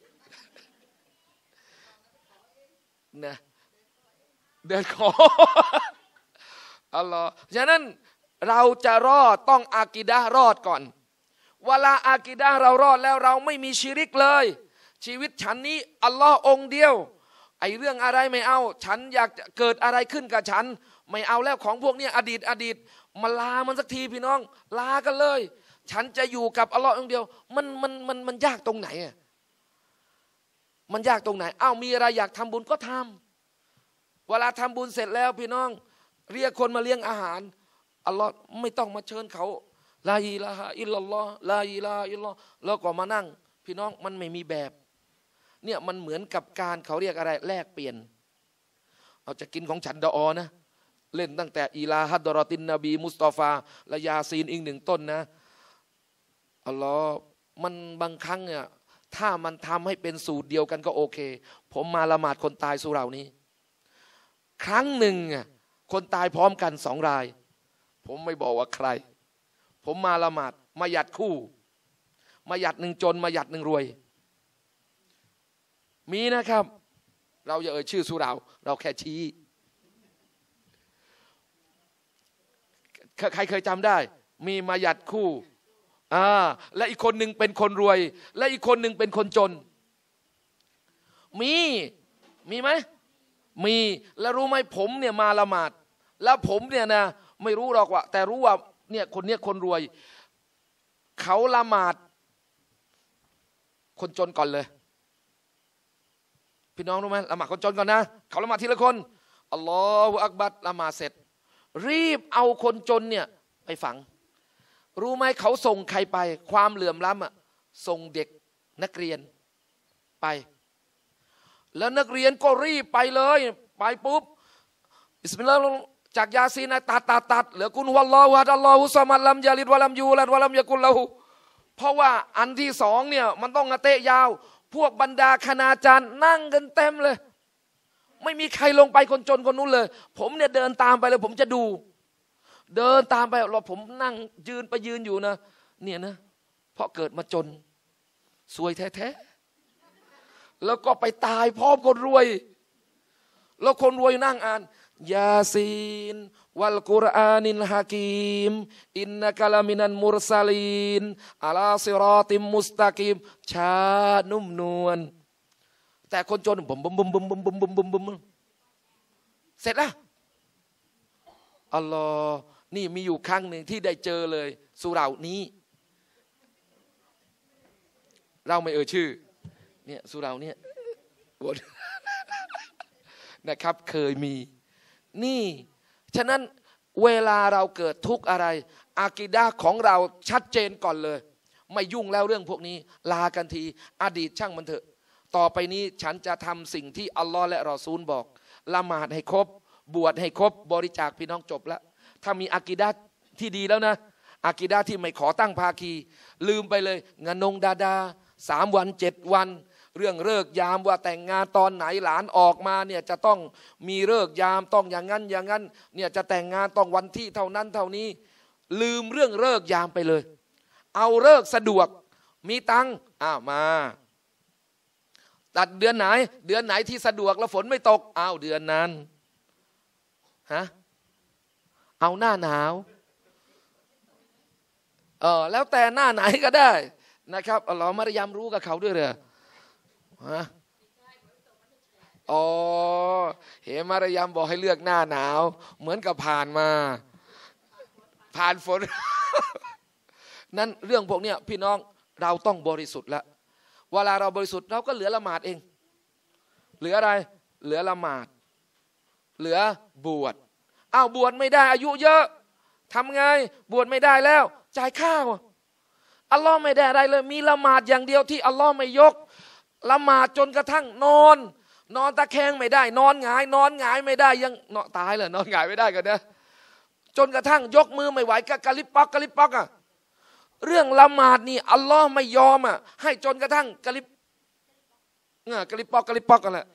นะเดินขออัลลอฮ์ฉะนั้นเราจะรอดต้องอากีดะห์รอดก่อนเวลาอากีดะห์เรารอดแล้วเราไม่มีชิริกเลยชีวิตฉันนี้อัลลอฮ์องเดียวไอเรื่องอะไรไม่เอาฉันอยากจะเกิดอะไรขึ้นกับฉันไม่เอาแล้วของพวกนี้อดีตอดีตมาลามันสักทีพี่น้องลากันเลยฉันจะอยู่กับอัลลอฮ์องเดียวมันมันมันมันยากตรงไหนอ่ะมันยากตรงไหนอ้าวมีอะไรอยากทำบุญก็ทำเวลาทำบุญเสร็จแล้วพี่น้องเรียกคนมาเลี้ยงอาหารอัลลอฮ์ไม่ต้องมาเชิญเขาลาอิลาฮะอิลลัลลอฮ์ลาอิลาฮะอิลลัลลอฮ์แล้วก็มานั่งพี่น้องมันไม่มีแบบเนี่ยมันเหมือนกับการเขาเรียกอะไรแลกเปลี่ยนเอาจะกินของฉันดอนะเล่นตั้งแต่อีลาฮัดรอตินนบีมุสตอฟาและยาซีนอีกหนึ่งต้นนะอัลลอฮ์มันบางครั้งเนี่ยถ้ามันทำให้เป็นสูตรเดียวกันก็โอเคผมมาละหมาดคนตายสุเหร่านี้ครั้งหนึ่งคนตายพร้อมกันสองรายผมไม่บอกว่าใครผมมาละหมาดมาหยัดคู่มาหยัดหนึ่งจนมาหยัดหนึ่งรวยมีนะครับเราอย่าเอ่ยชื่อสุเหร่าเราแค่ชี้ใครเคยจำได้มีมาหยัดคู่อ่าและอีกคนหนึ่งเป็นคนรวยและอีกคนหนึ่งเป็นคนจนมีมีไหมมีแล้วรู้ไหมผมเนี่ยมาละหมาดแล้วผมเนี่ยนะไม่รู้หรอกว่าแต่รู้ว่าเนี่ยคนเนี้ยคนรวยเขาละหมาดคนจนก่อนเลยพี่น้องรู้ไหมละหมาดคนจนก่อนนะเขาละหมาดทีละคนอัลลอฮฺอักบัรละหมาดเสร็จรีบเอาคนจนเนี่ยไปฝังรู้ไหมเขาส่งใครไปความเหลื่อมล้ำอ่ะส่งเด็กนักเรียนไปแล้วนักเรียนก็รีบไปเลยไปปุ๊บบิสมิลลาห์จากยาซีนตัดตัดตัดเหลือกุลฮุวัลลอฮุอะฮัดอัลลอฮุซอมัดลัมยาลิดวะลัมยูลัดวะลัมยะกุลละหูเพราะว่าอันที่สองเนี่ยมันต้องเตะยาวพวกบรรดาคณาจารย์นั่งกันเต็มเลยไม่มีใครลงไปคนจนคนนู้นเลยผมเนี่ยเดินตามไปเลยผมจะดูเดินตามไปรอผมนั่งยืนไปยืนอยู่นะเนี่ยนะเพราะเกิดมาจนซวยแท้ๆแล้วก็ไปตายพร้อมคนรวยแล้วคนรวยนั่งอ่านยาซีนวัลกุรอานิลฮะกีมอินนะกะลามินันมุรซาลีนอะลาซิรอติมมุสตะกีมชานุ่มนวลแต่คนจนบุมบุมบุมบุมบุมบุมบุมบุมบุมเสร็จแล้วอัลลอฮ์นี่มีอยู่ครั้งหนึ่งที่ได้เจอเลยสุเหร่านี้เราไม่เอ่ยชื่อเนี่ยสุเหร่าเนี่ยนะครับเคยมีนี่ฉะนั้นเวลาเราเกิดทุกข์อะไรอากีดะห์ของเราชัดเจนก่อนเลยไม่ยุ่งแล้วเรื่องพวกนี้ลากันทีอดีตช่างมันเถอะต่อไปนี้ฉันจะทำสิ่งที่อัลลอฮ์และรอซูลบอกละหมาดให้ครบบวชให้ครบบริจาคพี่น้องจบแล้วถ้ามีอากีดะห์ที่ดีแล้วนะอากีดะห์ที่ไม่ขอตั้งภาคีลืมไปเลยงานงดาดาสามวันเจ็ดวันเรื่องเลิกยามว่าแต่งงานตอนไหนหลานออกมาเนี่ยจะต้องมีเลิกยามต้องอย่างนั้นอย่างนั้นเนี่ยจะแต่งงานต้องวันที่เท่านั้นเท่านี้ลืมเรื่องเลิกยามไปเลยเอาเลิกสะดวกมีตังค์อ้าวมาตัดเดือนไหนเดือนไหนที่สะดวกแล้วฝนไม่ตกอ้าวเดือนนั้นฮะเอาหน้าหนาวเออแล้วแต่หน้าไหนก็ได้นะครับอัลลอฮ์มารยามรู้กับเขาด้วยเหรอฮะอ๋อเฮมารยามบอกให้เลือกหน้าหนาวเหมือนกับผ่านมาผ่านฝน นั่นเรื่องพวกเนี้ยพี่น้องเราต้องบริสุทธิ์แล้วเวลาเราบริสุทธิ์เราก็เหลือละหมาดเองเหลืออะไรเหลือละหมาดเหลือบวชอ้าวบวชไม่ได้อายุเยอะทำไงบวชไม่ได้แล้วจ่ายข้าวอัลลอฮ์ไม่ได้อะไรเลยมีละหมาดอย่างเดียวที่อัลลอฮ์ไม่ยกละหมาดจนกระทั่งนอนนอนตะแคงไม่ได้นอนหงายนอนหงายไม่ได้ยังเนาะตายเลยนอนหงายไม่ได้กันนะจนกระทั่งยกมือไม่ไหวก็กะลิปอกกะลิปอกอ่ะเรื่องละหมาดนี่อัลลอฮ์ไม่ยอมอ่ะให้จนกระทั่งกะลิปเงี้ยกะลิปอกกะลิปอกกันแหละ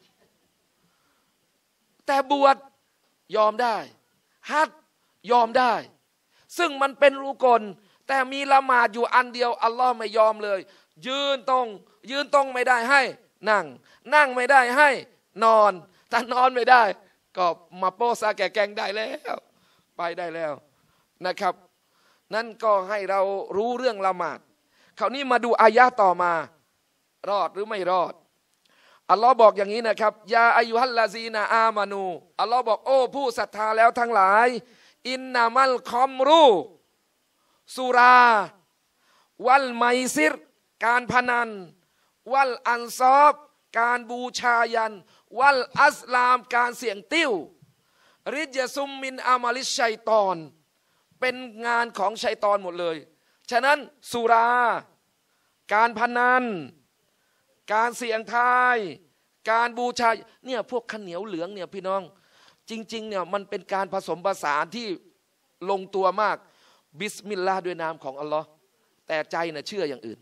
แต่บวชยอมได้ฮัจญ์ยอมได้ซึ่งมันเป็นรุกลแต่มีละหมาดอยู่อันเดียวอัลลอฮ์ไม่ยอมเลยยืนตรงยืนตรงไม่ได้ให้นั่งนั่งไม่ได้ให้นอนถ้านอนไม่ได้ก็มาโปซาแก่แกงได้แล้วไปได้แล้วนะครับนั่นก็ให้เรารู้เรื่องละหมาดคราวนี้มาดูอายะห์ต่อมารอดหรือไม่รอดอัลลอฮ์บอกอย่างนี้นะครับยาอายุฮัลลาซีนาอามานูอัลลอฮ์บอกโอ้ผู้ศรัทธาแล้วทั้งหลายอินนามัลคอมรูสุราวัลไมซิรการพนันวัลอันซอบการบูชายันวัลอัสลามการเสี่ยงติ้วริจซุมมินอามาลิชชัยตอนเป็นงานของชัยตอนหมดเลยฉะนั้นสุราการพนันการเสี่ยงทายการบูชาเนี่ยพวกข้าวเหนียวเหลืองเนี่ยพี่น้องจริงๆเนี่ยมันเป็นการผสมผสานที่ลงตัวมากบิสมิลลาห์ด้วยนามของอัลลอฮ์แต่ใจน่ะเชื่ออย่างอื่น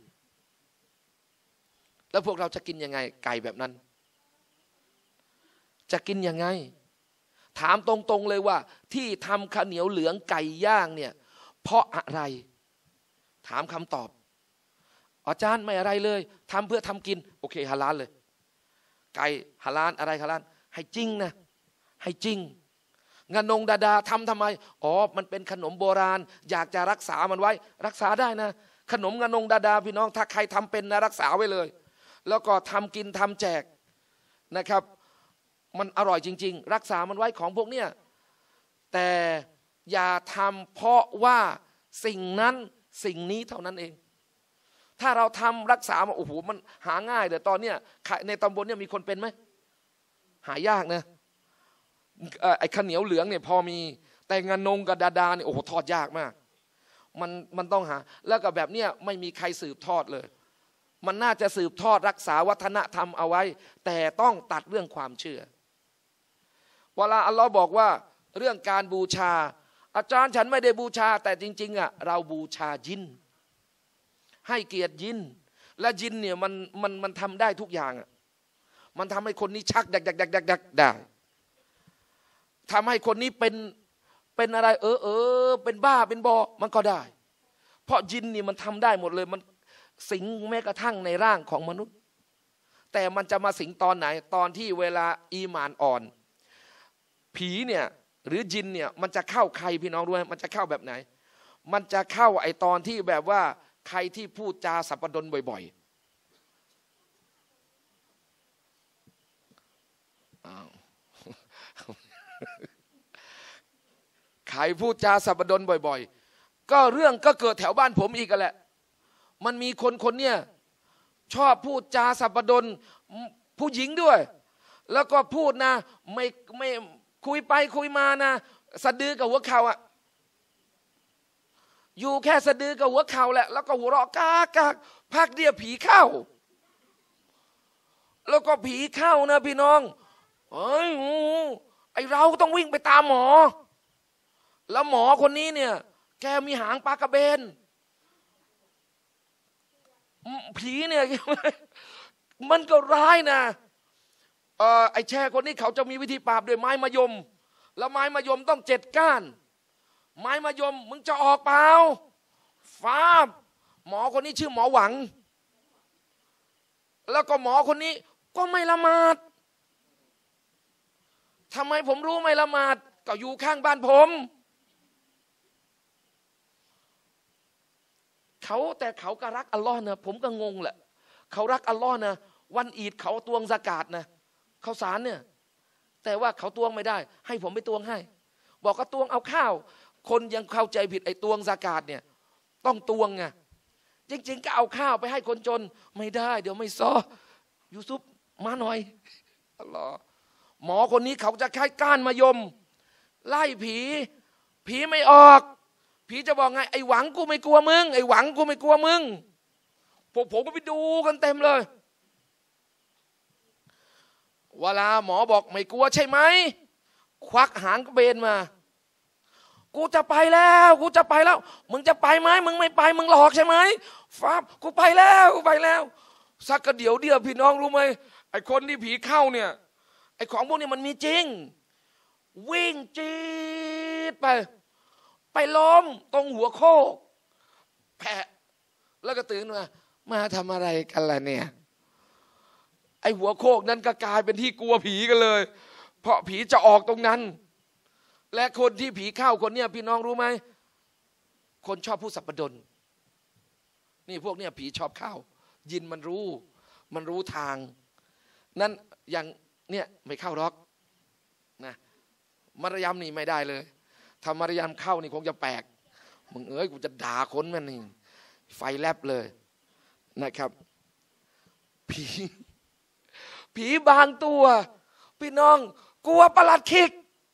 แล้วพวกเราจะกินยังไงไก่แบบนั้นจะกินยังไงถามตรงๆเลยว่าที่ทำข้าวเหนียวเหลืองไก่ย่างเนี่ยเพราะอะไรถามคำตอบอาจารย์ไม่อะไรเลยทำเพื่อทำกินโอเคฮาลาลเลยไก่ฮาลาลอะไรฮาลาลให้จริงนะให้จริงงานงดาดาทำทำไมอ๋อมันเป็นขนมโบราณอยากจะรักษามันไว้รักษาได้นะขนมงานงดาดาพี่น้องถ้าใครทำเป็นนะรักษาไว้เลยแล้วก็ทำกินทำแจกนะครับมันอร่อยจริงๆรักษามันไว้ของพวกเนี้ยแต่อย่าทำเพราะว่าสิ่งนั้นสิ่งนี้เท่านั้นเองถ้าเราทำรักษามาโอ้โหมันหาง่ายแต่ตอนเนี้ยในตำบลเนี่ยมีคนเป็นไหมหายากนะไอ้ข้าวเหนียวเหลืองเนี่ยพอมีแต่งานงกับดาดาเนี่ยโอ้โหทอดยากมากมันมันต้องหาแล้วก็แบบเนี้ยไม่มีใครสืบทอดเลยมันน่าจะสืบทอดรักษาวัฒนธรรมเอาไว้แต่ต้องตัดเรื่องความเชื่อเวลาอัลลอฮ์บอกว่าเรื่องการบูชาอาจารย์ฉันไม่ได้บูชาแต่จริงๆอ่ะเราบูชายินให้เกียรติยินและยินเนี่ยมันมันมันทำได้ทุกอย่างอ่ะมันทำให้คนนี้ชักดักดักดักดักดักได้ทำให้คนนี้เป็นเป็นอะไรเออเออเป็นบ้าเป็นบอมันก็ได้เพราะยินนี่มันทำได้หมดเลยมันสิงแม้กระทั่งในร่างของมนุษย์แต่มันจะมาสิงตอนไหนตอนที่เวลาอีหม่านอ่อนผีเนี่ยหรือยินเนี่ยมันจะเข้าใครพี่น้องรู้ไหมมันจะเข้าแบบไหนมันจะเข้าไอตอนที่แบบว่าใครที่พูดจาสัปดนบ่อยๆอ้าวใครพูดจาสัปดนบ่อยๆก็เรื่องก็เกิดแถวบ้านผมอีกกันแหละมันมีคนคนเนี่ยชอบพูดจาสัปดนผู้หญิงด้วยแล้วก็พูดนะไม่ไม่คุยไปคุยมานะสะดือกับหัวเข่าอะอยู่แค่สะดือกับหัวเข่าแหละแล้วก็หัวเราะกากากพักเดียวผีเข้าแล้วก็ผีเข้านะพี่น้องเอ้ยไอเราก็ต้องวิ่งไปตามหมอแล้วหมอคนนี้เนี่ยแกมีหางปลากระเบนผีเนี่ยมันก็ร้ายนะเออไอแช่คนนี้เขาจะมีวิธีปราบด้วยไม้มะยมแล้วไม้มะยมต้องเจ็ดก้านไม้มะยมมึงจะออกเปล่าฟ้าหมอคนนี้ชื่อหมอหวังแล้วก็หมอคนนี้ก็ไม่ละหมาดทำไมผมรู้ไม่ละหมาดก็อยู่ข้างบ้านผมเขาแต่เขาก็รักอัลลอฮ์นะผมก็งงแหละเขารักอัลลอฮ์นะวันอีดเขาตวงซะกาตนะข้าวสารเนี่ยแต่ว่าเขาตวงไม่ได้ให้ผมไปตวงให้บอกก็ตวงเอาข้าวคนยังเข้าใจผิดไอ้ตวงซะกาตเนี่ยต้องตวงไงจริงๆก็เอาข้าวไปให้คนจนไม่ได้เดี๋ยวไม่ซ้อยูซุปมาหน่อยอัลลอฮ์หมอคนนี้เขาจะใช้ก้านมะยมไล่ผีผีไม่ออกผีจะบอกไงไอ้หวังกูไม่กลัวมึงไอ้หวังกูไม่กลัวมึงพวกผมก็ไปดูกันเต็มเลยเวลาหมอบอกไม่กลัวใช่ไหมควักหางกระเบนมากูจะไปแล้วกูจะไปแล้วมึงจะไปไหมมึงไม่ไปมึงหลอกใช่ไหมฟ้ากูไปแล้วกูไปแล้วสักกระเดี๋ยวเดียวพี่น้องรู้ไหมไอ้คนที่ผีเข้าเนี่ยไอ้ของพวกนี้มันมีจริงวิ่งจีดไปไปล้มตรงหัวโคกแผะแล้วก็ตื่นมามาทำอะไรกันล่ะเนี่ยไอ้หัวโคกนั้นก็กลายเป็นที่กลัวผีกันเลยเพราะผีจะออกตรงนั้นและคนที่ผีเข้าคนเนี้ยพี่น้องรู้ไหมคนชอบพูดสัปดนนี่พวกเนี้ยผีชอบเข้ายินมันรู้มันรู้ทางนั่นอย่างเนี่ยไม่เข้าหรอกนะมารยามนี่ไม่ได้เลยถ้ามารยามเข้านี่คงจะแปลกมึงเอ้ยกูจะด่าคนมันนี่ไฟแลบเลยนะครับผีผีบางตัวพี่น้องกลัวประหลัดขิก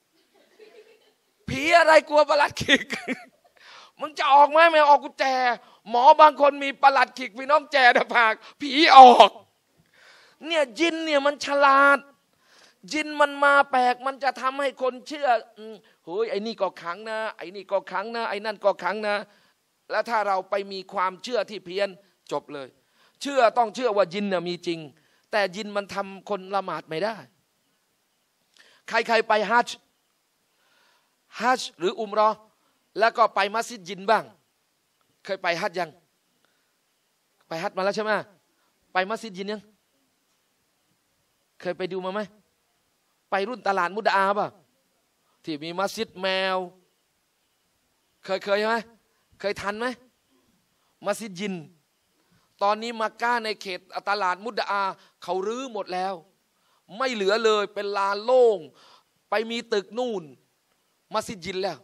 ผีอะไรกลัวประหลัดขิกมึงจะออกไหมไม่ออกกูแจหมอบางคนมีประหลัดขิกพี่น้องแจตะผากผีออกเนี่ยจินเนี่ยมันฉลาดจินมันมาแปลกมันจะทำให้คนเชื่อเฮ้ยไอ้นี่ก็ขังนะไอ้นี่ก็ขังนะไอ้นั่นก็ขังนะแล้วถ้าเราไปมีความเชื่อที่เพี้ยนจบเลยเชื่อต้องเชื่อว่าจินเนี่ยมีจริงแต่จินมันทำคนละหมาดไม่ได้ใครๆไปฮัจญ์ฮัจญ์หรืออุมเราะห์แล้วก็ไปมัสยิดจินบ้างเคยไปฮัจญ์ยังไปฮัจญ์มาแล้วใช่ไหมไปมัสยิดจินยังเคยไปดูมาไหมไปรุ่นตลาดมุดอาป่ะที่มีมัสยิดแมวเคยเคยไหมเคยทันไหมมัสยิดจินตอนนี้มักกะในเขตตลาดมุดอาเขารื้อหมดแล้วไม่เหลือเลยเป็นลานโล่งไปมีตึกนู่นมัสยิดจินแล้ว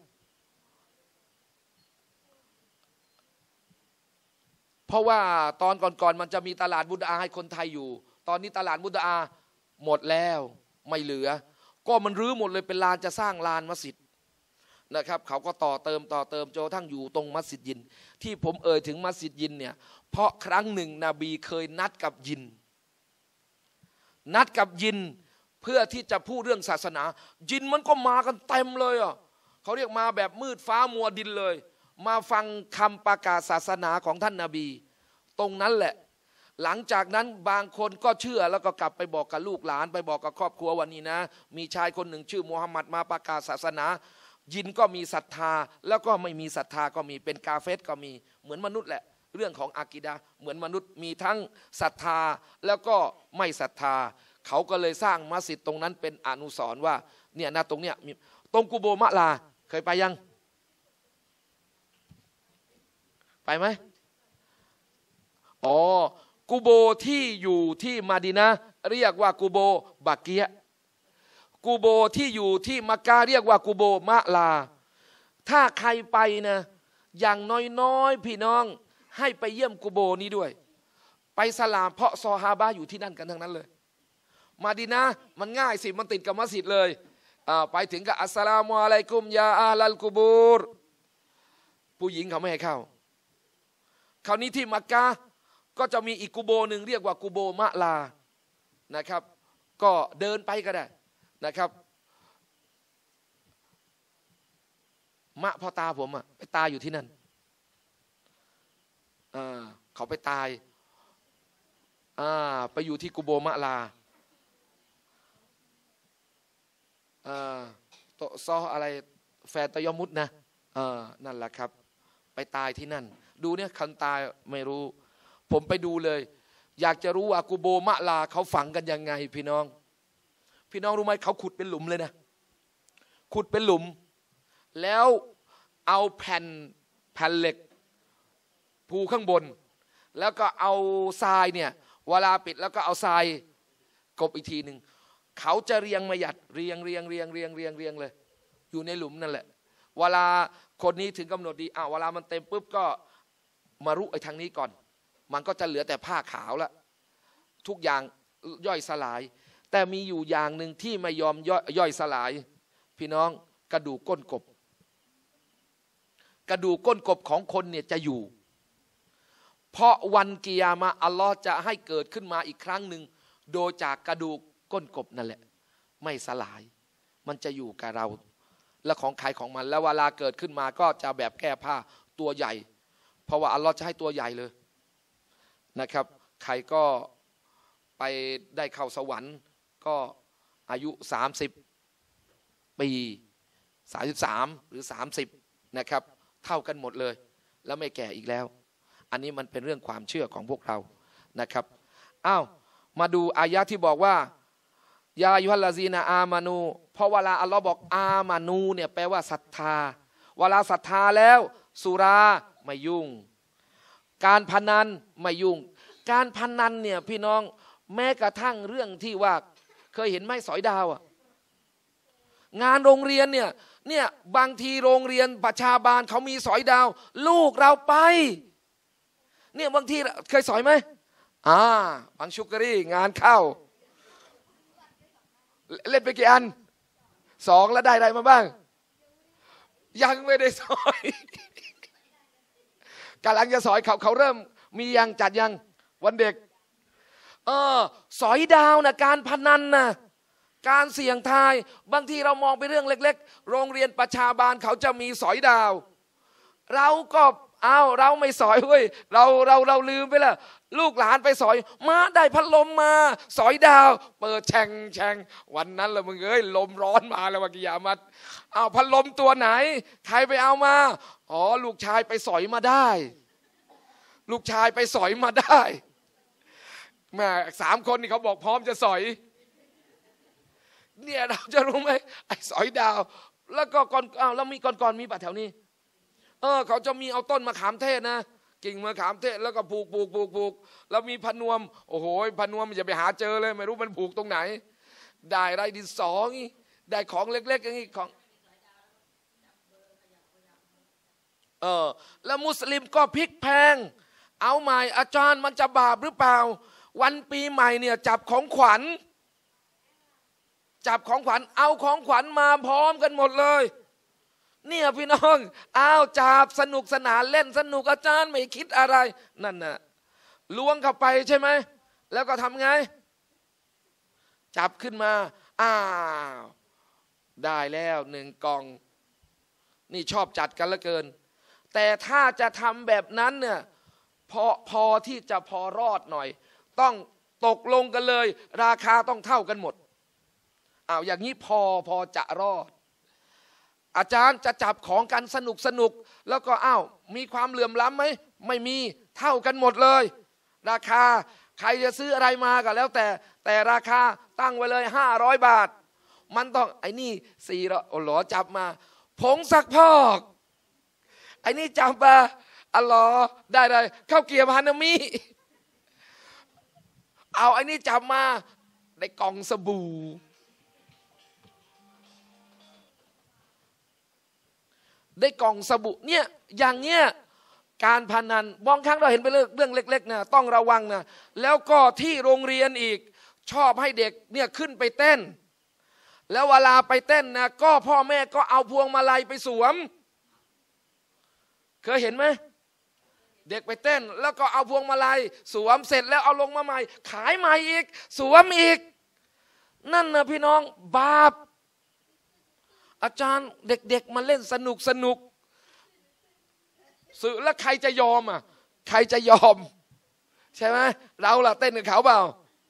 เพราะว่าตอนก่อนๆมันจะมีตลาดมุดอาให้คนไทยอยู่ตอนนี้ตลาดมุดอาหมดแล้วไม่เหลือก็มันรื้อหมดเลยเป็นลานจะสร้างลานมัสยิดนะครับเขาก็ต่อเติมต่อเติมจนทั้งอยู่ตรงมัสยิดยินที่ผมเอ่ยถึงมัสยิดยินเนี่ยเพราะครั้งหนึ่งนบีเคยนัดกับยินนัดกับยินเพื่อที่จะพูดเรื่องศาสนายินมันก็มากันเต็มเลยอ่ะเขาเรียกมาแบบมืดฟ้ามัวดินเลยมาฟังคำประกาศศาสนาของท่านนบีตรงนั้นแหละหลังจากนั้นบางคนก็เชื่อแล้วก็กลับไปบอกกับลูกหลานไปบอกกับครอบครัววันนี้นะมีชายคนหนึ่งชื่อมูฮัมหมัดมาประกาศศาสนายินก็มีศรัทธาแล้วก็ไม่มีศรัทธาก็มีเป็นกาเฟรก็มีเหมือนมนุษย์แหละเรื่องของอากีดะห์เหมือนมนุษย์มีทั้งศรัทธาแล้วก็ไม่ศรัทธาเขาก็เลยสร้างมัสยิดตรงนั้นเป็นอนุสรณ์ว่าเนี่ยนะตรงเนี้ยตรงกุโบมะลาเคยไปยังไปไหมอ๋อกุโบที่อยู่ที่มาดินะห์เรียกว่ากุโบบาเกียะกุโบที่อยู่ที่มักกะเรียกว่ากุโบมะลาถ้าใครไปนะอย่างน้อยๆพี่น้องให้ไปเยี่ยมกุโบนี้ด้วยไปสลามเพราะซอฮาบะห์อยู่ที่นั่นกันทั้งนั้นเลยมาดินะห์มันง่ายสิมันติดกับมัสยิดเลยไปถึงก็อัสสลามุอะลัยกุมยาอาลัลกุบูรผู้หญิงเขาไม่ให้เข้าคราวนี้ที่มักกะก็จะมีอีกกุโบหนึ่งเรียกว่ากุโบมะลานะครับก็เดินไปก็ได้นะครับมะพ่อตาผมอะไปตายอยู่ที่นั่นอ่าเขาไปตายอ่าไปอยู่ที่กุโบมะลาอ่าโตซออะไรแฟนตะยมุดนะอ่านั่นแหละครับไปตายที่นั่นดูเนี่ยคันตายไม่รู้ผมไปดูเลยอยากจะรู้ว่ากุโบมะลาเขาฝังกันยังไงพี่น้องพี่น้องรู้ไหมเขาขุดเป็นหลุมเลยนะขุดเป็นหลุมแล้วเอาแผ่นแผ่นเหล็กภูข้างบนแล้วก็เอาทรายเนี่ยเวลาปิดแล้วก็เอาทรายกบอีกทีหนึ่งเขาจะเรียงมาหยัดเรียงเรียงเรียงเรียงเรียงเรียงเลยอยู่ในหลุมนั่นแหละเวลาคนนี้ถึงกำหนดดีอ้าวเวลามันเต็มปุ๊บก็มารุไอ้ทางนี้ก่อนมันก็จะเหลือแต่ผ้าขาวละทุกอย่างย่อยสลายแต่มีอยู่อย่างหนึ่งที่ไม่ยอมย่อยย่อยสลายพี่น้องกระดูกก้นกบกระดูกก้นกบของคนเนี่ยจะอยู่เพราะวันกิยามะห์อัลลอฮ์จะให้เกิดขึ้นมาอีกครั้งหนึ่งโดยจากกระดูกก้นกบนั่นแหละไม่สลายมันจะอยู่กับเราและของใครของมันแล้วเวลาเกิดขึ้นมาก็จะแบบแก้ผ้าตัวใหญ่เพราะว่าอัลลอฮ์จะให้ตัวใหญ่เลยนะครับใครก็ไปได้เข้าสวรรค์ก็อายุสามสิบปีสามสิบสามหรือสามสิบนะครับเท่ากันหมดเลยแล้วไม่แก่อีกแล้วอันนี้มันเป็นเรื่องความเชื่อของพวกเรานะครับอ้าวมาดูอายะที่บอกว่ายายุฮัลลาซีนาอามานูเพราะเวลาอัลลอฮ์บอกอามานูเนี่ยแปลว่าศรัทธาเวลาศรัทธาแล้วสุราไม่ยุ่งการพนันไม่ยุ่งการพนันเนี่ยพี่น้องแม้กระทั่งเรื่องที่ว่าเคยเห็นไหมสอยดาวอะงานโรงเรียนเนี่ยเนี่ยบางทีโรงเรียนประชาบาลเขามีสอยดาวลูกเราไปเนี่ยบางทีเคยสอยไหมอ่าบางชุกรีงานเข้าเล่นไปกี่อันสองแล้วได้อะไรมาบ้างยังไม่ได้สอยกำลังจะสอยเขาเขาเริ่มมียังจัดยังวันเด็กเออสอยดาวนะการพนันนะการเสี่ยงทายบางทีเรามองไปเรื่องเล็กๆโรงเรียนประชาบาลเขาจะมีสอยดาวเราก็เอาเราไม่สอยเว้ยเราเราเราลืมไปแล้วลูกหลานไปสอยมาได้พัดลมมาสอยดาวเปิดแฉ่งแฉ่งวันนั้นละมึงเอ้ยลมร้อนมาแล้ววะกิยามัตเอาพัดลมตัวไหนใครไปเอามาอ๋อลูกชายไปสอยมาได้ลูกชายไปสอยมาได้แม่สามคนนี่เขาบอกพร้อมจะสอยเนี่ยเราจะรู้ไหมไอ้สอยดาวแล้วก็ก่อนอ้าวแล้วมีก่อนก่อนมีป่ะแถวนี้เออเขาจะมีเอาต้นมะขามเทศนะกิ่งมะขามเทศแล้วก็ผูกผูกผูกผูกแล้วมีพนวมโอ้โหพนวมอย่าไปหาเจอเลยไม่รู้มันผูกตรงไหนได้ไรดินสองี้ได้ของเล็กๆอย่างนี้ของเออแล้วมุสลิมก็พลิกแพงเอาใหม่อาจารย์มันจะบาปหรือเปล่าวันปีใหม่เนี่ยจับของขวัญจับของขวัญเอาของขวัญมาพร้อมกันหมดเลยเนี่ยพี่น้องอ้าวจับสนุกสนานเล่นสนุกอาจารย์ไม่คิดอะไรนั่นน่ะล้วงเข้าไปใช่ไหมแล้วก็ทำไงจับขึ้นมาอ้าวได้แล้วหนึ่งกล่องนี่ชอบจัดกันเหลือเกินแต่ถ้าจะทำแบบนั้นเนี่ยพอพอที่จะพอรอดหน่อยต้องตกลงกันเลยราคาต้องเท่ากันหมดอ้าวอย่างนี้พอพอจะรอดอาจารย์จะจับของกันสนุกสนุกแล้วก็อ้าวมีความเหลื่อมล้ำไหมไม่มีเท่ากันหมดเลยราคาใครจะซื้ออะไรมาก็แล้วแต่แต่ราคาตั้งไว้เลยห้าร้อยบาทมันต้องไอ้นี่สี่ร้อยโอ้โหจับมาผงซักพอกไอ้นี่จับมาอัลลอฮ์ได้เลยข้าวเกี๊ยวฮานามิเอาไอ้นี่จับมาได้กล่องสบู่ได้กล่องสบู่เนี่ยอย่างเนี้ยการพนันบางครั้งเราเห็นเป็นเรื่องเล็กๆนะต้องระวังนะแล้วก็ที่โรงเรียนอีกชอบให้เด็กเนี่ยขึ้นไปเต้นแล้วเวลาไปเต้นนะก็พ่อแม่ก็เอาพวงมาลัยไปสวมเคยเห็นไหมเด็กไปเต้นแล้วก็เอาพวงมาลัยสวมเสร็จแล้วเอาลงมาใหม่ขายใหม่อีกสวมอีกนั่นนะพี่น้องบาปอาจารย์เด็กๆมาเล่นสนุกสนุกสื่อแล้วใครจะยอมอ่ะใครจะยอมใช่ไหมเราล่ะเต้นกับเขาเปล่า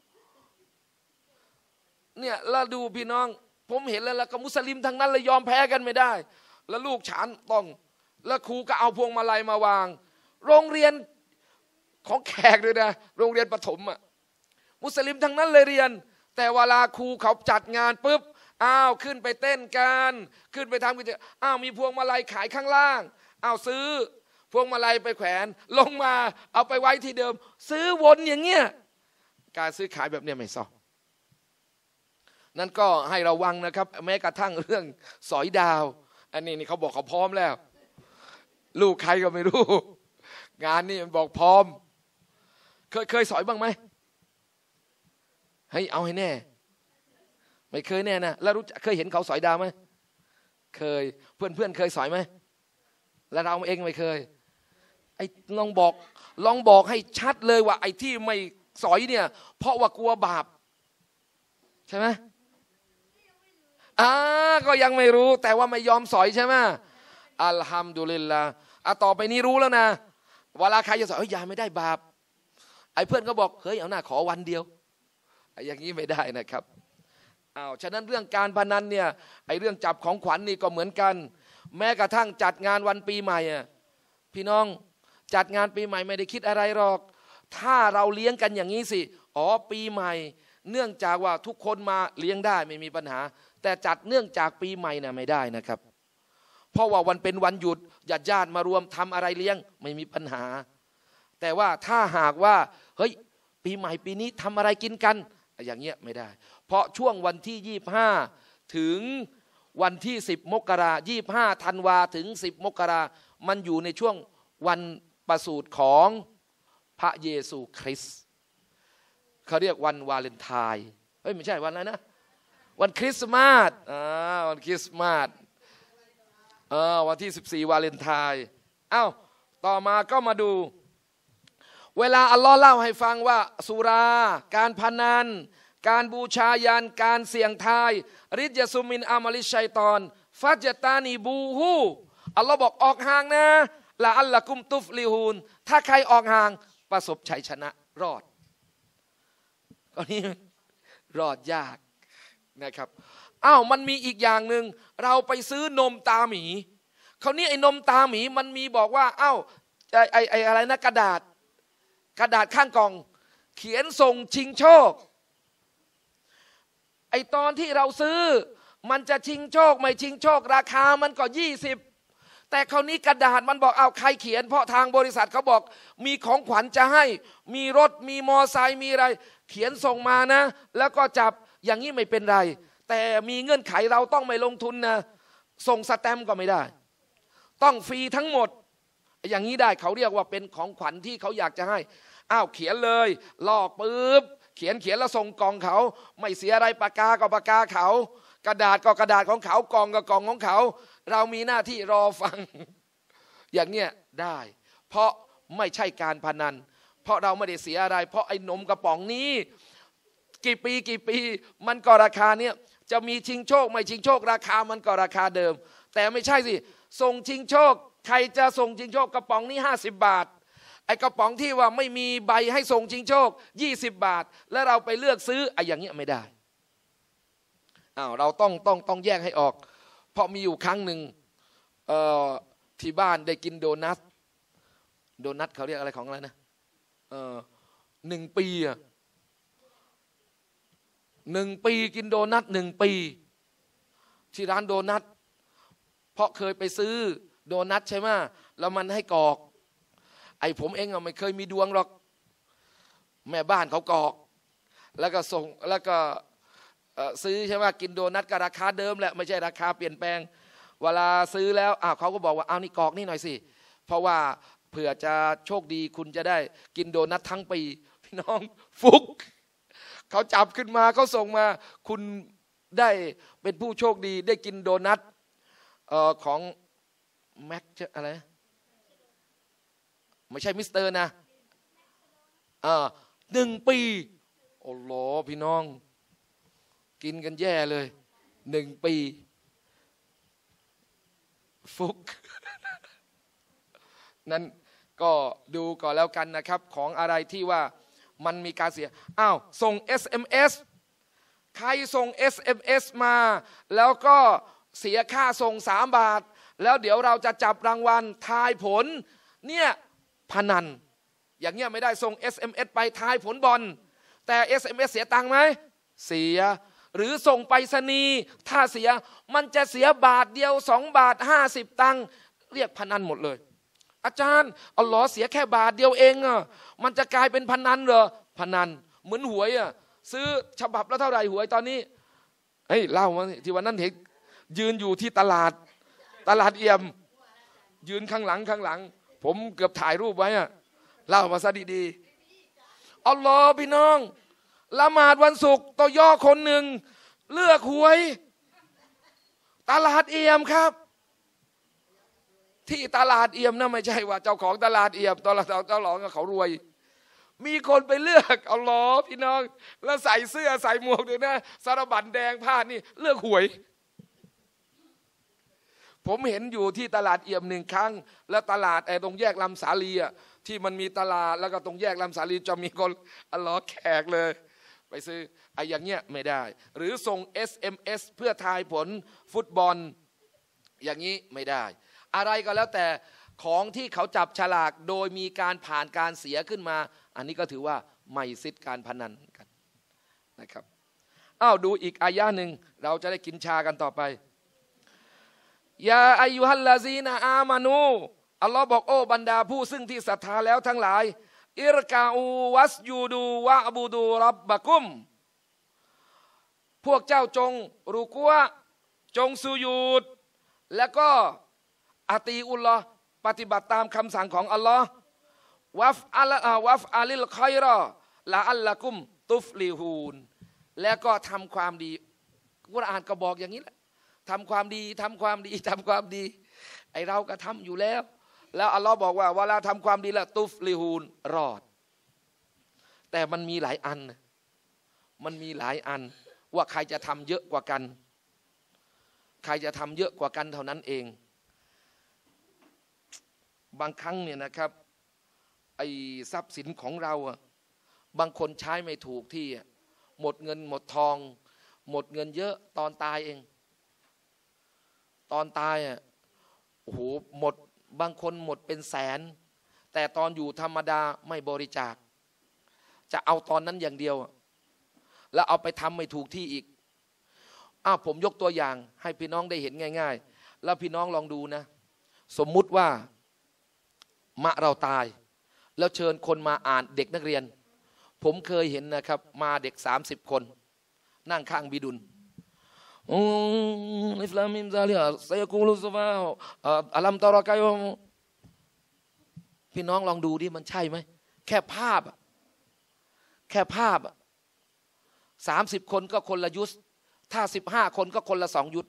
เนี่ยแล้วดูพี่น้องผมเห็นแล้วแล้วก็มุสลิมทั้งนั้นเลยยอมแพ้กันไม่ได้แล้วลูกฉันต้องแล้วครูก็เอาพวงมาลัยมาวางโรงเรียนของแขกเลยนะโรงเรียนประถมอ่ะมุสลิมทั้งนั้นเลยเรียนแต่เวลาครูเขาจัดงานปุ๊บอ้าวขึ้นไปเต้นกันขึ้นไปทำกิจกรรมอ้าวมีพวงมาลัยขายข้างล่างอ้าวซื้อพวงมาลัยไปแขวนลงมาเอาไปไว้ที่เดิมซื้อวนอย่างเงี้ยการซื้อขายแบบเนี้ยไม่ชอบนั่นก็ให้ระวังนะครับแม้กระทั่งเรื่องสอยดาวอันนี้นี่เขาบอกเขาพร้อมแล้วลูกใครก็ไม่รู้งานนี่มันบอกพร้อมเคยเคยสอยบ้างไหมให้เอาให้แน่ไม่เคยแน่นะแล้วรู้เคยเห็นเขาสอยดาวไหมเคยเพื่อนเพื่อนเคยสอยไหมแล้วเราเองไม่เคยไอ้ลองบอกลองบอกให้ชัดเลยว่าไอ้ที่ไม่สอยเนี่ยเพราะว่ากลัวบาปใช่ไหมอ่าก็ยังไม่รู้แต่ว่าไม่ยอมสอยใช่ไหมอัลฮัมดุลิลลาห์อ่ะต่อไปนี้รู้แล้วนะเวลาใครจะสอยเฮ้ยยาไม่ได้บาปไอ้เพื่อนก็บอกเฮ้ยเอาหน้าขอวันเดียวอย่างนี้ไม่ได้นะครับอ้าวฉะนั้นเรื่องการพนันเนี่ยไอ้เรื่องจับของขวัญ นี่ก็เหมือนกันแม้กระทั่งจัดงานวันปีใหม่อ่ะพี่น้องจัดงานปีใหม่ไม่ได้คิดอะไรหรอกถ้าเราเลี้ยงกันอย่างนี้สิอ๋อปีใหม่เนื่องจากว่าทุกคนมาเลี้ยงได้ไม่มีปัญหาแต่จัดเนื่องจากปีใหม่น่ะไม่ได้นะครับเพราะว่าวันเป็นวันหยุดญาติญาติมารวมทำอะไรเลี้ยงไม่มีปัญหาแต่ว่าถ้าหากว่าเฮ้ยปีใหม่ปีนี้ทำอะไรกินกันอย่างเงี้ยไม่ได้เพราะช่วงวันที่ยี่สิบห้าถึงวันที่สิบมกรายี่สิบห้าธันวาถึงสิบมกรามันอยู่ในช่วงวันประสูติของพระเยซูคริสต์เขาเรียกวันวาเลนไทน์เฮ้ยไม่ใช่วันอะไรนะวันคริสต์มาสอ่าวันคริสต์มาสเออวันที่สิบสี่วาเลนไทน์เอ้าต่อมาก็มาดูเวลาอัลลอฮ์เล่าให้ฟังว่าสุราการพนันการบูชายันการเสี่ยงทายริยซุมินอามัลิชัยตอนฟัจตานีบูฮูอัลลอฮ์บอกออกห่างนะละอัลละกุมตุฟลิฮูนถ้าใครออกห่างประสบชัยชนะรอดก็นี้รอดยากนะครับอ้าวมันมีอีกอย่างหนึ่งเราไปซื้อนมตาหมีเขานี่ไอ้นมตาหมีมันมีบอกว่าอ้าวไอ้ไอ้ไอ้อะไรนะกระดาษกระดาษข้างกล่องเขียนส่งชิงโชคไอ้ตอนที่เราซื้อมันจะชิงโชคไม่ชิงโชคราคามันก็ยี่สิบแต่คราวนี้กระดาษมันบอกเอาใครเขียนเพราะทางบริษัทเขาบอกมีของขวัญจะให้มีรถมีมอไซค์มีอะไรเขียนส่งมานะแล้วก็จับอย่างนี้ไม่เป็นไรแต่มีเงื่อนไขเราต้องไม่ลงทุนนะส่งสแตมป์ก็ไม่ได้ต้องฟรีทั้งหมดอย่างนี้ได้เขาเรียกว่าเป็นของขวัญที่เขาอยากจะให้อ้าวเขียนเลยลอกปุ๊บเขียนเขียนแล้วส่งกล่องเขาไม่เสียอะไรปากกาก็ปากกาเขากระดาษก็กระดาษของเขากล่องก็กล่องของเขาเรามีหน้าที่รอฟังอย่างเนี้ยได้เพราะไม่ใช่การพนันเพราะเราไม่ได้เสียอะไรเพราะไอ้นมกระป๋องนี้กี่ปีกี่ปีมันก็ราคาเนี้ยจะมีชิงโชคไม่ชิงโชคราคามันก็ราคาเดิมแต่ไม่ใช่สิส่งชิงโชคใครจะส่งชิงโชคกระป๋องนี้ห้าสิบบาทไอ้กระป๋องที่ว่าไม่มีใบให้ส่งชิงโชคยี่สิบบาทแล้วเราไปเลือกซื้อไอ้อย่างเงี้ยไม่ได้อ้าวเราต้องต้องต้องแยกให้ออกเพราะมีอยู่ครั้งหนึ่งเอ่อที่บ้านได้กินโดนัทโดนัทเขาเรียกอะไรของอะไรนะเอ่อหนึ่งปีอะหนึ่งปีกินโดนัทหนึ่งปีที่ร้านโดนัทเพราะเคยไปซื้อโดนัทใช่ไหมแล้วมันให้กรอกไอ้ผมเองอะไม่เคยมีดวงหรอกแม่บ้านเขากรอกแล้วก็ส่งแล้วก็ซื้อใช่ไหมกินโดนัทก็ราคาเดิมแหละไม่ใช่ราคาเปลี่ยนแปลงเวลาซื้อแล้วอ้าวเขาก็บอกว่าเอานี่กรอกนี่หน่อยสิเพราะว่าเผื่อจะโชคดีคุณจะได้กินโดนัททั้งปีพี่น้องฟุกเขาจับขึ้นมาเขาส่งมาคุณได้เป็นผู้โชคดีได้กินโดนัทเอ่อของแม็กอะไรไม่ใช่มิสเตอร์นะอ่าหนึ่งปีโอ้โหพี่น้องกินกันแย่เลยหนึ่งปีฟุกนั้นก็ดูก่อนแล้วกันนะครับของอะไรที่ว่ามันมีการเสียอ้าวส่ง เอส เอ็ม เอส ใครส่ง เอส เอ็ม เอส มาแล้วก็เสียค่าส่งสามบาทแล้วเดี๋ยวเราจะจับรางวัลทายผลเนี่ยพนันอย่างเงี้ยไม่ได้ส่ง เอส เอ็ม เอส ไปทายผลบอลแต่ เอส เอ็ม เอส เสียตังค์ไหมเสียหรือส่งไปรษณีย์ถ้าเสียมันจะเสียบาทเดียวสองบาทห้าสิบตังค์เรียกพนันหมดเลยอาจารย์อัลลอฮ์เสียแค่บาทเดียวเองอ่ะมันจะกลายเป็นพนันเหรอพนันเหมือนหวยอ่ะซื้อฉบับละเท่าไหร่หวยตอนนี้เฮ้ยเล่ามาที่วันนั้นเห็นยืนอยู่ที่ตลาดตลาดเอี่ยมยืนข้างหลังข้างหลังผมเกือบถ่ายรูปไว้อ่ะเล่ามาซะดีๆอัลลอฮ์พี่น้องละหมาดวันศุกร์ต่อย่อคนหนึ่งเลือกหวยตลาดเอี่ยมครับที่ตลาดเอี่ยมนะไม่ใช่ว่าเจ้าของตลาดเอี่ยมตลาดเจ้าหลองเขารวยมีคนไปเลือกอัลลอฮ์พี่น้องแล้วใส่เสื้อใส่หมวกด้วยนะสารบัญแดงผ้านี่เลือกหวยผมเห็นอยู่ที่ตลาดเอี่ยมหนึ่งครั้งแล้วตลาดไอ้ตรงแยกลำสาลีอ่ะที่มันมีตลาดแล้วก็ตรงแยกลำสาลีจะมีคนอัลลอฮ์แขกเลยไปซื้อไอ้อย่างเงี้ยไม่ได้หรือส่ง เอส เอ็ม เอส เพื่อทายผลฟุตบอลอย่างนี้ไม่ได้อะไรก็แล้วแต่ของที่เขาจับฉลากโดยมีการผ่านการเสียขึ้นมาอันนี้ก็ถือว่าไม่ซิดการพนันกันนะครับอ้าวดูอีกอายะหนึ่งเราจะได้กินชากันต่อไปยาอายุฮัลลาซีนาอามานูอัลลอฮ์บอกโอ้บรรดาผู้ซึ่งที่ศรัทธาแล้วทั้งหลายอิรกาอูวัสยูดูวะอบูดูรับบะกุมพวกเจ้าจงรุกัวจงสุยูดแล้วก็อาตีอุลลอฮ์ปฏิบัติตามคำสั่งของอัลลอฮ์วัฟอัลวัฟอาลิลคอยรอละอัลละกุมตุฟลิฮูนแล้วก็ทำความดีกุรอานก็บอกอย่างนี้แหละทำความดีทำความดีทำความดีไอเราก็ทำอยู่แล้วแล้วอัลลอฮ์บอกว่าเวลาทำความดีแล้วตุฟลิฮูนรอดแต่มันมีหลายอันมันมีหลายอันว่าใครจะทำเยอะกว่ากันใครจะทำเยอะกว่ากันเท่านั้นเองบางครั้งเนี่ยนะครับไอ้ทรัพย์สินของเราอะบางคนใช้ไม่ถูกที่หมดเงินหมดทองหมดเงินเยอะตอนตายเองตอนตายอะโอ้โหหมดบางคนหมดเป็นแสนแต่ตอนอยู่ธรรมดาไม่บริจาคจะเอาตอนนั้นอย่างเดียวแล้วเอาไปทำไม่ถูกที่อีกอ้าวผมยกตัวอย่างให้พี่น้องได้เห็นง่ายๆแล้วพี่น้องลองดูนะสมมุติว่ามะเราตายแล้วเชิญคนมาอ่านเด็กนักเรียนผมเคยเห็นนะครับมาเด็กสามสิบคนนั่งข้างบิดุลอิสลามิมซาลิฮะไซกูลุสฟาอัลัมตอรากายพี่น้องลองดูดิมันใช่ไหมแค่ภาพแค่ภาพสามสิบคนก็คนละยุสถ้าสิบห้าคนก็คนละสองยุส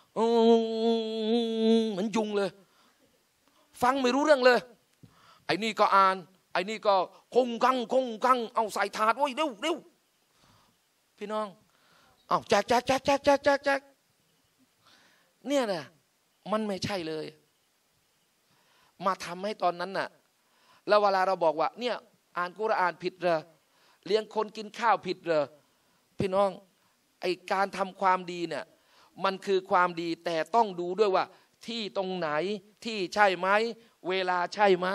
เหมือนยุงเลยฟังไม่รู้เรื่องเลยไอ้นี่ก็อ่านไอ้นี่ก็คงกังคงกังเอาใส่ถาดโอ้ยเร็วเร็วพี่น้องเอาแจกแจกแจกแจกแจกแจกแจกเนี่ยนะมันไม่ใช่เลยมาทำให้ตอนนั้นน่ะแล้วเวลาเราบอกว่าเนี่ยอ่านกุรอานผิดเหรอเลี้ยงคนกินข้าวผิดเหรอพี่น้องไอการทำความดีเนี่ยมันคือความดีแต่ต้องดูด้วยว่าที่ตรงไหนที่ใช่ไหมเวลาใช่ไหม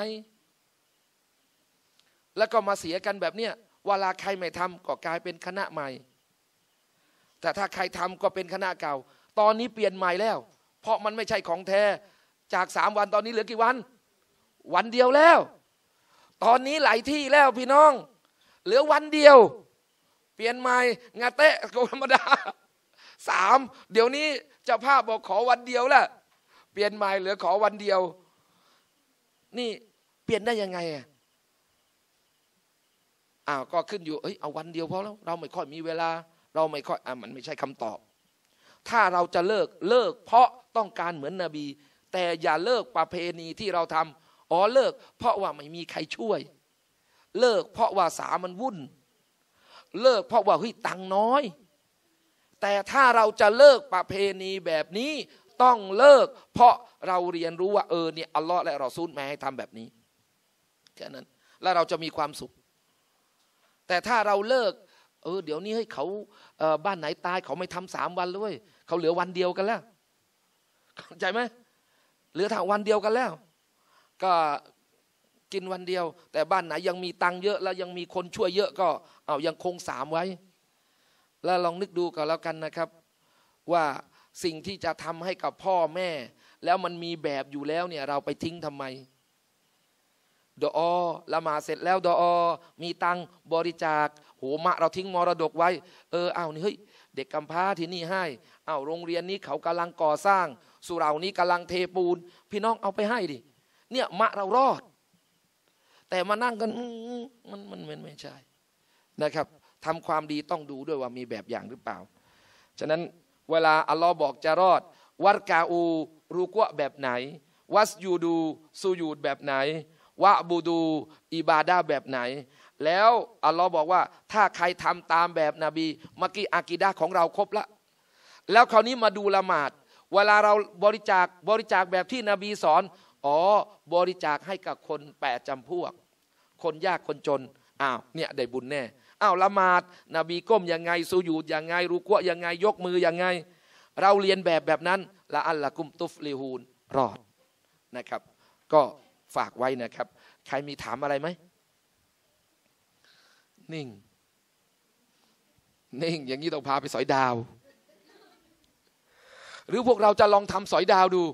แล้วก็มาเสียกันแบบเนี้ยเวลาใครไม่ทำก็กลายเป็นคณะใหม่แต่ถ้าใครทำก็เป็นคณะเก่าตอนนี้เปลี่ยนใหม่แล้วเพราะมันไม่ใช่ของแท้จากสามวันตอนนี้เหลือกี่วันวันเดียวแล้วตอนนี้หลายที่แล้วพี่น้องเหลือวันเดียวเปลี่ยนใหม่งาเตะธรรมดาสามเดี๋ยวนี้เจ้าภาพบอกขอวันเดียวแหละเปลี่ยนใหม่เหลือขอวันเดียวนี่เปลี่ยนได้ยังไงอ่ะอ้าวก็ขึ้นอยู่เอ้ยเอาวันเดียวพอแล้วเราไม่ค่อยมีเวลาเราไม่ค่อยอ่ะมันไม่ใช่คำตอบถ้าเราจะเลิกเลิกเพราะต้องการเหมือนนบีแต่อย่าเลิกประเพณีที่เราทำอ๋อเลิกเพราะว่าไม่มีใครช่วยเลิกเพราะว่าสามันวุ่นเลิกเพราะว่าเฮ้ยตังน้อยแต่ถ้าเราจะเลิกประเพณีแบบนี้ต้องเลิกเพราะเราเรียนรู้ว่าเออเนี่ยอัลลอฮ์และรอซูลแม้ให้ทำแบบนี้แค่นั้นแล้วเราจะมีความสุขแต่ถ้าเราเลิกเออเดี๋ยวนี้เฮ้ยเขาเอ่อบ้านไหนตายเขาไม่ทำสามวันเลยเขาเหลือวันเดียวกันแล้วเข้าใจไหมเหลือทางวันเดียวกันแล้วก็กินวันเดียวแต่บ้านไหนยังมีตังค์เยอะแล้วยังมีคนช่วยเยอะก็เอายังคงสามไว้แล้วลองนึกดูกันแล้วกันนะครับว่าสิ่งที่จะทำให้กับพ่อแม่แล้วมันมีแบบอยู่แล้วเนี่ยเราไปทิ้งทำไมดออละหมาดเสร็จแล้วดออมีตังบริจาคโหมะเราทิ้งมรดกไว้เออเอานี่เฮ้ยเด็กกำพร้าที่นี่ให้เอาโรงเรียนนี้เขากำลังก่อสร้างสุเหร่านี้กำลังเทปูนพี่น้องเอาไปให้ดิเนี่ยมะเรารอดแต่มานั่งกันมันมันมันไม่ใช่นะครับทำความดีต้องดูด้วยว่ามีแบบอย่างหรือเปล่าฉะนั้นเวลาอัลลอฮ์บอกจะรอดวัดกาอูรูกัวแบบไหนวัสยูดูซูยูดแบบไหนวะบูดูอิบาดาแบบไหนแล้วอัลลอฮ์บอกว่าถ้าใครทำตามแบบนบีเมื่อกี้อากีดะห์ของเราครบละแล้วคราวนี้มาดูละหมาดเวลาเราบริจาคบริจาคแบบที่นบีสอนอ๋อบริจาคให้กับคนแปดจำพวกคนยากคนจนอ้าวเนี่ยได้บุญแน่อ้าวละหมาดนบีก้มยังไงซูยูดยังไงรุกัวยังไงยกมือยังไงเราเรียนแบบแบบนั้นละอัลละกุมตุฟลิฮูนรอดนะครับก็ฝากไว้นะครับใครมีถามอะไรไหมนิ่งนิ่งอย่างนี้ต้องพาไปสอยดาวหรือพวกเราจะลองทำสอยดาวดู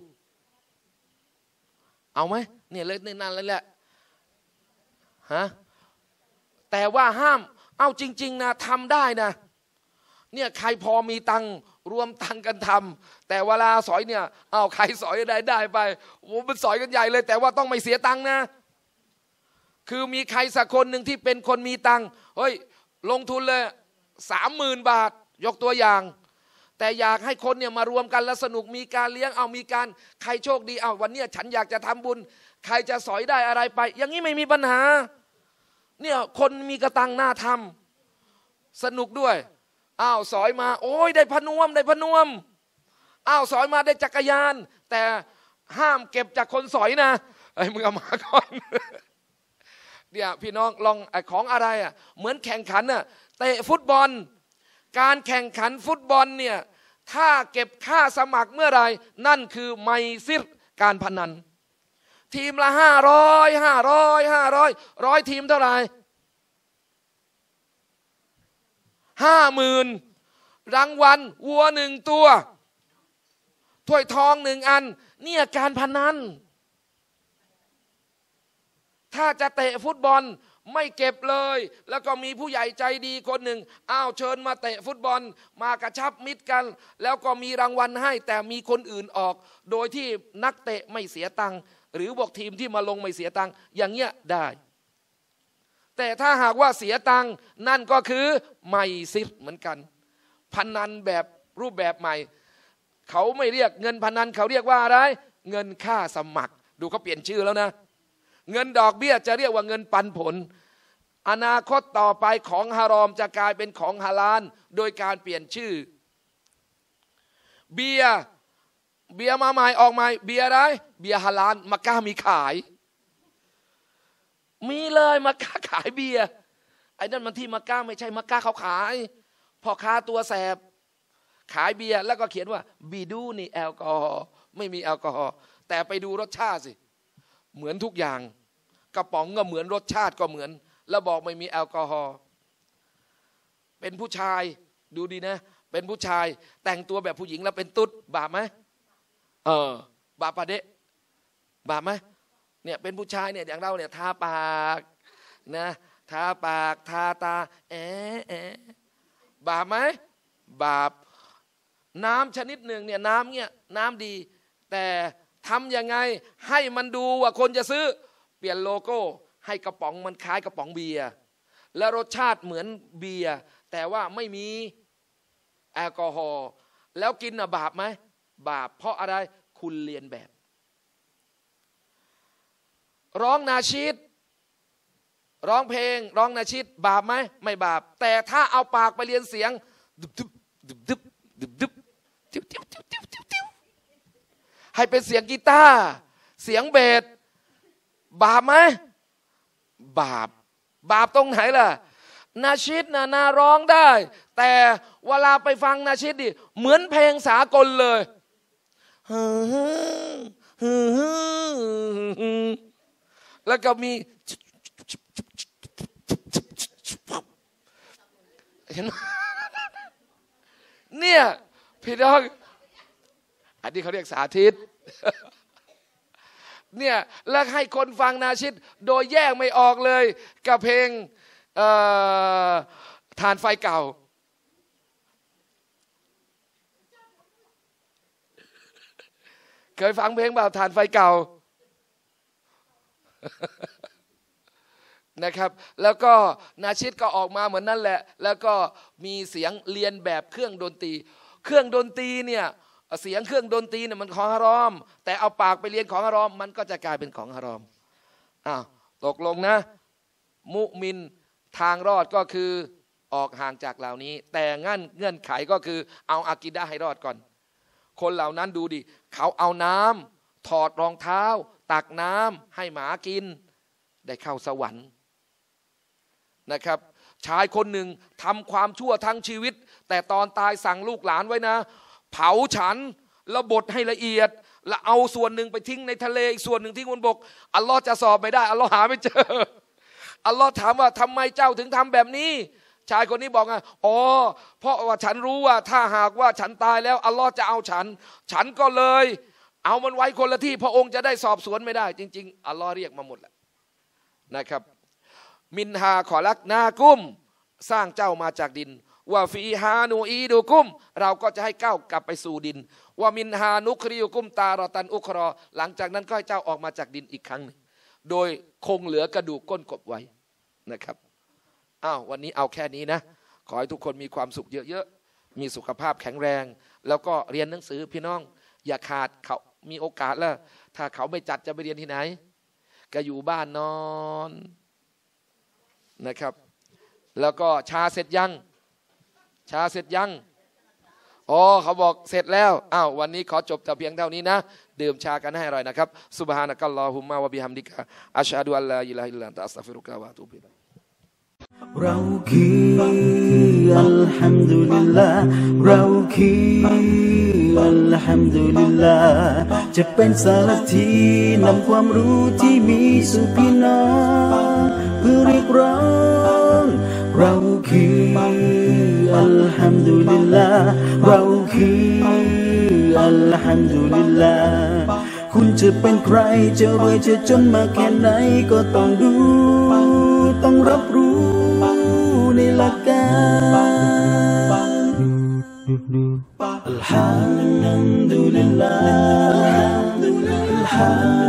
เอาไหมเนี่ยเล่นนั่นแล้วแหละฮะแต่ว่าห้ามเอาจริงๆนะทำได้นะเนี่ยใครพอมีตังรวมตังกันทำแต่เวลาสอยเนี่ยเอาใครสอยได้ได้ไปโอ้มันสอยกันใหญ่เลยแต่ว่าต้องไม่เสียตังนะคือมีใครสักคนหนึ่งที่เป็นคนมีตังเฮ้ยลงทุนเลยสามหมื่นบาทยกตัวอย่างแต่อยากให้คนเนี่ยมารวมกันแล้วสนุกมีการเลี้ยงเอามีการใครโชคดีเอาวันนี้ฉันอยากจะทำบุญใครจะสอยได้อะไรไปอย่างนี้ไม่มีปัญหาเนี่ยคนมีกระตังหน้าทำสนุกด้วยอ้าวสอยมาโอ้ยได้พนวมได้พนวมอ้าวสอยมาได้จักรยานแต่ห้ามเก็บจากคนสอยนะไอ้มึงเอามาก่อนเนี่ยพี่น้องลองไอ้ของอะไรอ่ะเหมือนแข่งขันน่ะเตะฟุตบอลการแข่งขันฟุตบอลเนี่ยถ้าเก็บค่าสมัครเมื่อไรนั่นคือไมซิรการพนันทีมละห้าร้อยห้าร้อยห้าร้อยร้อยทีมเท่าไหร่ห้าหมื่นรางวัลวัวหนึ่งตัวถ้วยทองหนึ่งอันเนี่ยการพนันถ้าจะเตะฟุตบอลไม่เก็บเลยแล้วก็มีผู้ใหญ่ใจดีคนหนึ่งอ้าวเชิญมาเตะฟุตบอลมากระชับมิตรกันแล้วก็มีรางวัลให้แต่มีคนอื่นออกโดยที่นักเตะไม่เสียตังค์หรือบอกทีมที่มาลงไม่เสียตังค์อย่างเงี้ยได้แต่ถ้าหากว่าเสียตังค์นั่นก็คือไม่ซิรเหมือนกันพนันแบบรูปแบบใหม่เขาไม่เรียกเงินพนันเขาเรียกว่าอะไรเงินค่าสมัครดูเขาเปลี่ยนชื่อแล้วนะเงินดอกเบี้ยจะเรียกว่าเงินปันผลอนาคตต่อไปของฮารอมจะกลายเป็นของฮาลาลโดยการเปลี่ยนชื่อเบียร์เบียร์มาใหม่ออกใหม่เบียร์อะไรเบียร์ฮาลาลมักกะฮ์มีขายมีเลยมักกะฮ์ขายเบียร์ไอ้นั่นมันที่มักกะฮ์ไม่ใช่มักกะฮ์เขาขายพ่อค้าตัวแสบขายเบียร์แล้วก็เขียนว่าบีดูนี่แอลกอฮอล์ไม่มีแอลกอฮอล์แต่ไปดูรสชาติสิเหมือนทุกอย่างกระป๋องก็เหมือนรสชาติก็เหมือนแล้วบอกไม่มีแอลกอฮอล์เป็นผู้ชายดูดีนะเป็นผู้ชายแต่งตัวแบบผู้หญิงแล้วเป็นตุ๊ดบาปไหมเออบาปปะเดะบาปไหมเนี่ยเป็นผู้ชายเนี่ยอย่างเราเนี่ยทาปากนะทาปากทาตาแอะแอะบาปไหมบาปน้ำชนิดหนึ่งเนี่ยน้ำเนี่ยน้ำดีแต่ทำยังไงให้มันดูว่าคนจะซื้อเปลี่ยนโลโก้ให้กระป๋องมันคล้ายกระป๋องเบียร์และรสชาติเหมือนเบียร์แต่ว่าไม่มีแอลกอฮอล์แล้วกินน่ะบาปไหมบาปเพราะอะไรคุณเรียนแบบร้องนาชีดร้องเพลงร้องนาชีดบาปไหมไม่บาปแต่ถ้าเอาปากไปเรียนเสียงดึบดึบดึบดึบดึบดึบติ้วติ้วติ้วติ้วติ้วให้เป็นเสียงกีตาร์เสียงเบสบาปไหมบาปบาปตรงไหนล่ะนาชิดนะนาร้องได้แต่เวลาไปฟังนาชิดดิเหมือนเพลงสากลเลยแล้วก็มีเห็นเนี่ยพี่น้องอันนี้เขาเรียกสาธิตเนี่ยแล้วให้คนฟังนาชิดโดยแยกไม่ออกเลยกับเพลงถ่านไฟเก่าเคยฟังเพลงแบบถ่านไฟเก่านะครับแล้วก็นาชิดก็ออกมาเหมือนนั่นแหละแล้วก็มีเสียงเรียนแบบเครื่องดนตรีเครื่องดนตรีเนี่ยเสียงเครื่องดนตรีเนี่ยมันของฮารอมแต่เอาปากไปเรียนของฮารอมมันก็จะกลายเป็นของฮารอมอ้าวตกลงนะมุมินทางรอดก็คือออกห่างจากเหล่านี้แต่งั้นเงื่อนไขก็คือเอาอากีดะห์ให้รอดก่อนคนเหล่านั้นดูดิเขาเอาน้ำถอดรองเท้าตักน้ำให้หมากินได้เข้าสวรรค์นะครับชายคนหนึ่งทำความชั่วทั้งชีวิตแต่ตอนตายสั่งลูกหลานไว้นะเผาฉันแล้วบดให้ละเอียดแล้วเอาส่วนหนึ่งไปทิ้งในทะเลอีกส่วนหนึ่งทิ้งบนบกอัลลอฮ์จะสอบไม่ได้อัลลอฮ์หาไม่เจออัลลอฮ์ถามว่าทำไมเจ้าถึงทำแบบนี้ชายคนนี้บอกว่าอ๋อเพราะว่าฉันรู้ว่าถ้าหากว่าฉันตายแล้วอัลลอฮ์จะเอาฉันฉันก็เลยเอามันไว้คนละที่พระองค์จะได้สอบสวนไม่ได้จริงๆอัลลอฮ์เรียกมาหมดแหละนะครับมินฮาขอลักนากุมสร้างเจ้ามาจากดินว่าฟีฮานูอีดูกุมเราก็จะให้เก้ากลับไปสู่ดินว่ามินฮานุคริยุกุมตารอตันอุครอหลังจากนั้นก็ให้เจ้าออกมาจากดินอีกครั้งหนึ่งโดยคงเหลือกระดูกก้นกบไว้นะครับอ้าววันนี้เอาแค่นี้นะขอให้ทุกคนมีความสุขเยอะๆมีสุขภาพแข็งแรงแล้วก็เรียนหนังสือพี่น้องอย่าขาดเขามีโอกาสแล้วถ้าเขาไม่จัดจะไปเรียนที่ไหนก็อยู่บ้านนอนนะครับแล้วก็ชาเสร็จยังชาเสร็จยังอ๋อเขาบอกเสร็จแล้วอ้าววันนี้ขอจบแต่เพียงเท่านี้นะดื่มชากันให้อร่อยนะครับซุบฮานะกัลลอฮุมมะวะบิฮัมดิกะอัชฮะดุอัลลาอิลาฮะอิลลัลลอฮอัสตัฆฟิรุกะวะอะตูบิอิลัยเราคืออัลฮัมดุลิลลาห์เราคืออัลฮัมดุลิลลาห์จะเป็นสารทีนำความรู้ที่มีสู่พี่น้องเพื่อเรียกร้องเราคืออัลฮัมดุลิลลาห์เราคืออัลฮัมดุลิลลาห์คุณจะเป็นใครจะรวยจะจนมาแค่ไหนก็ต้องดูต้องรับรู้ในหลักการอัลฮัมดุลิลลาห์อัลฮัม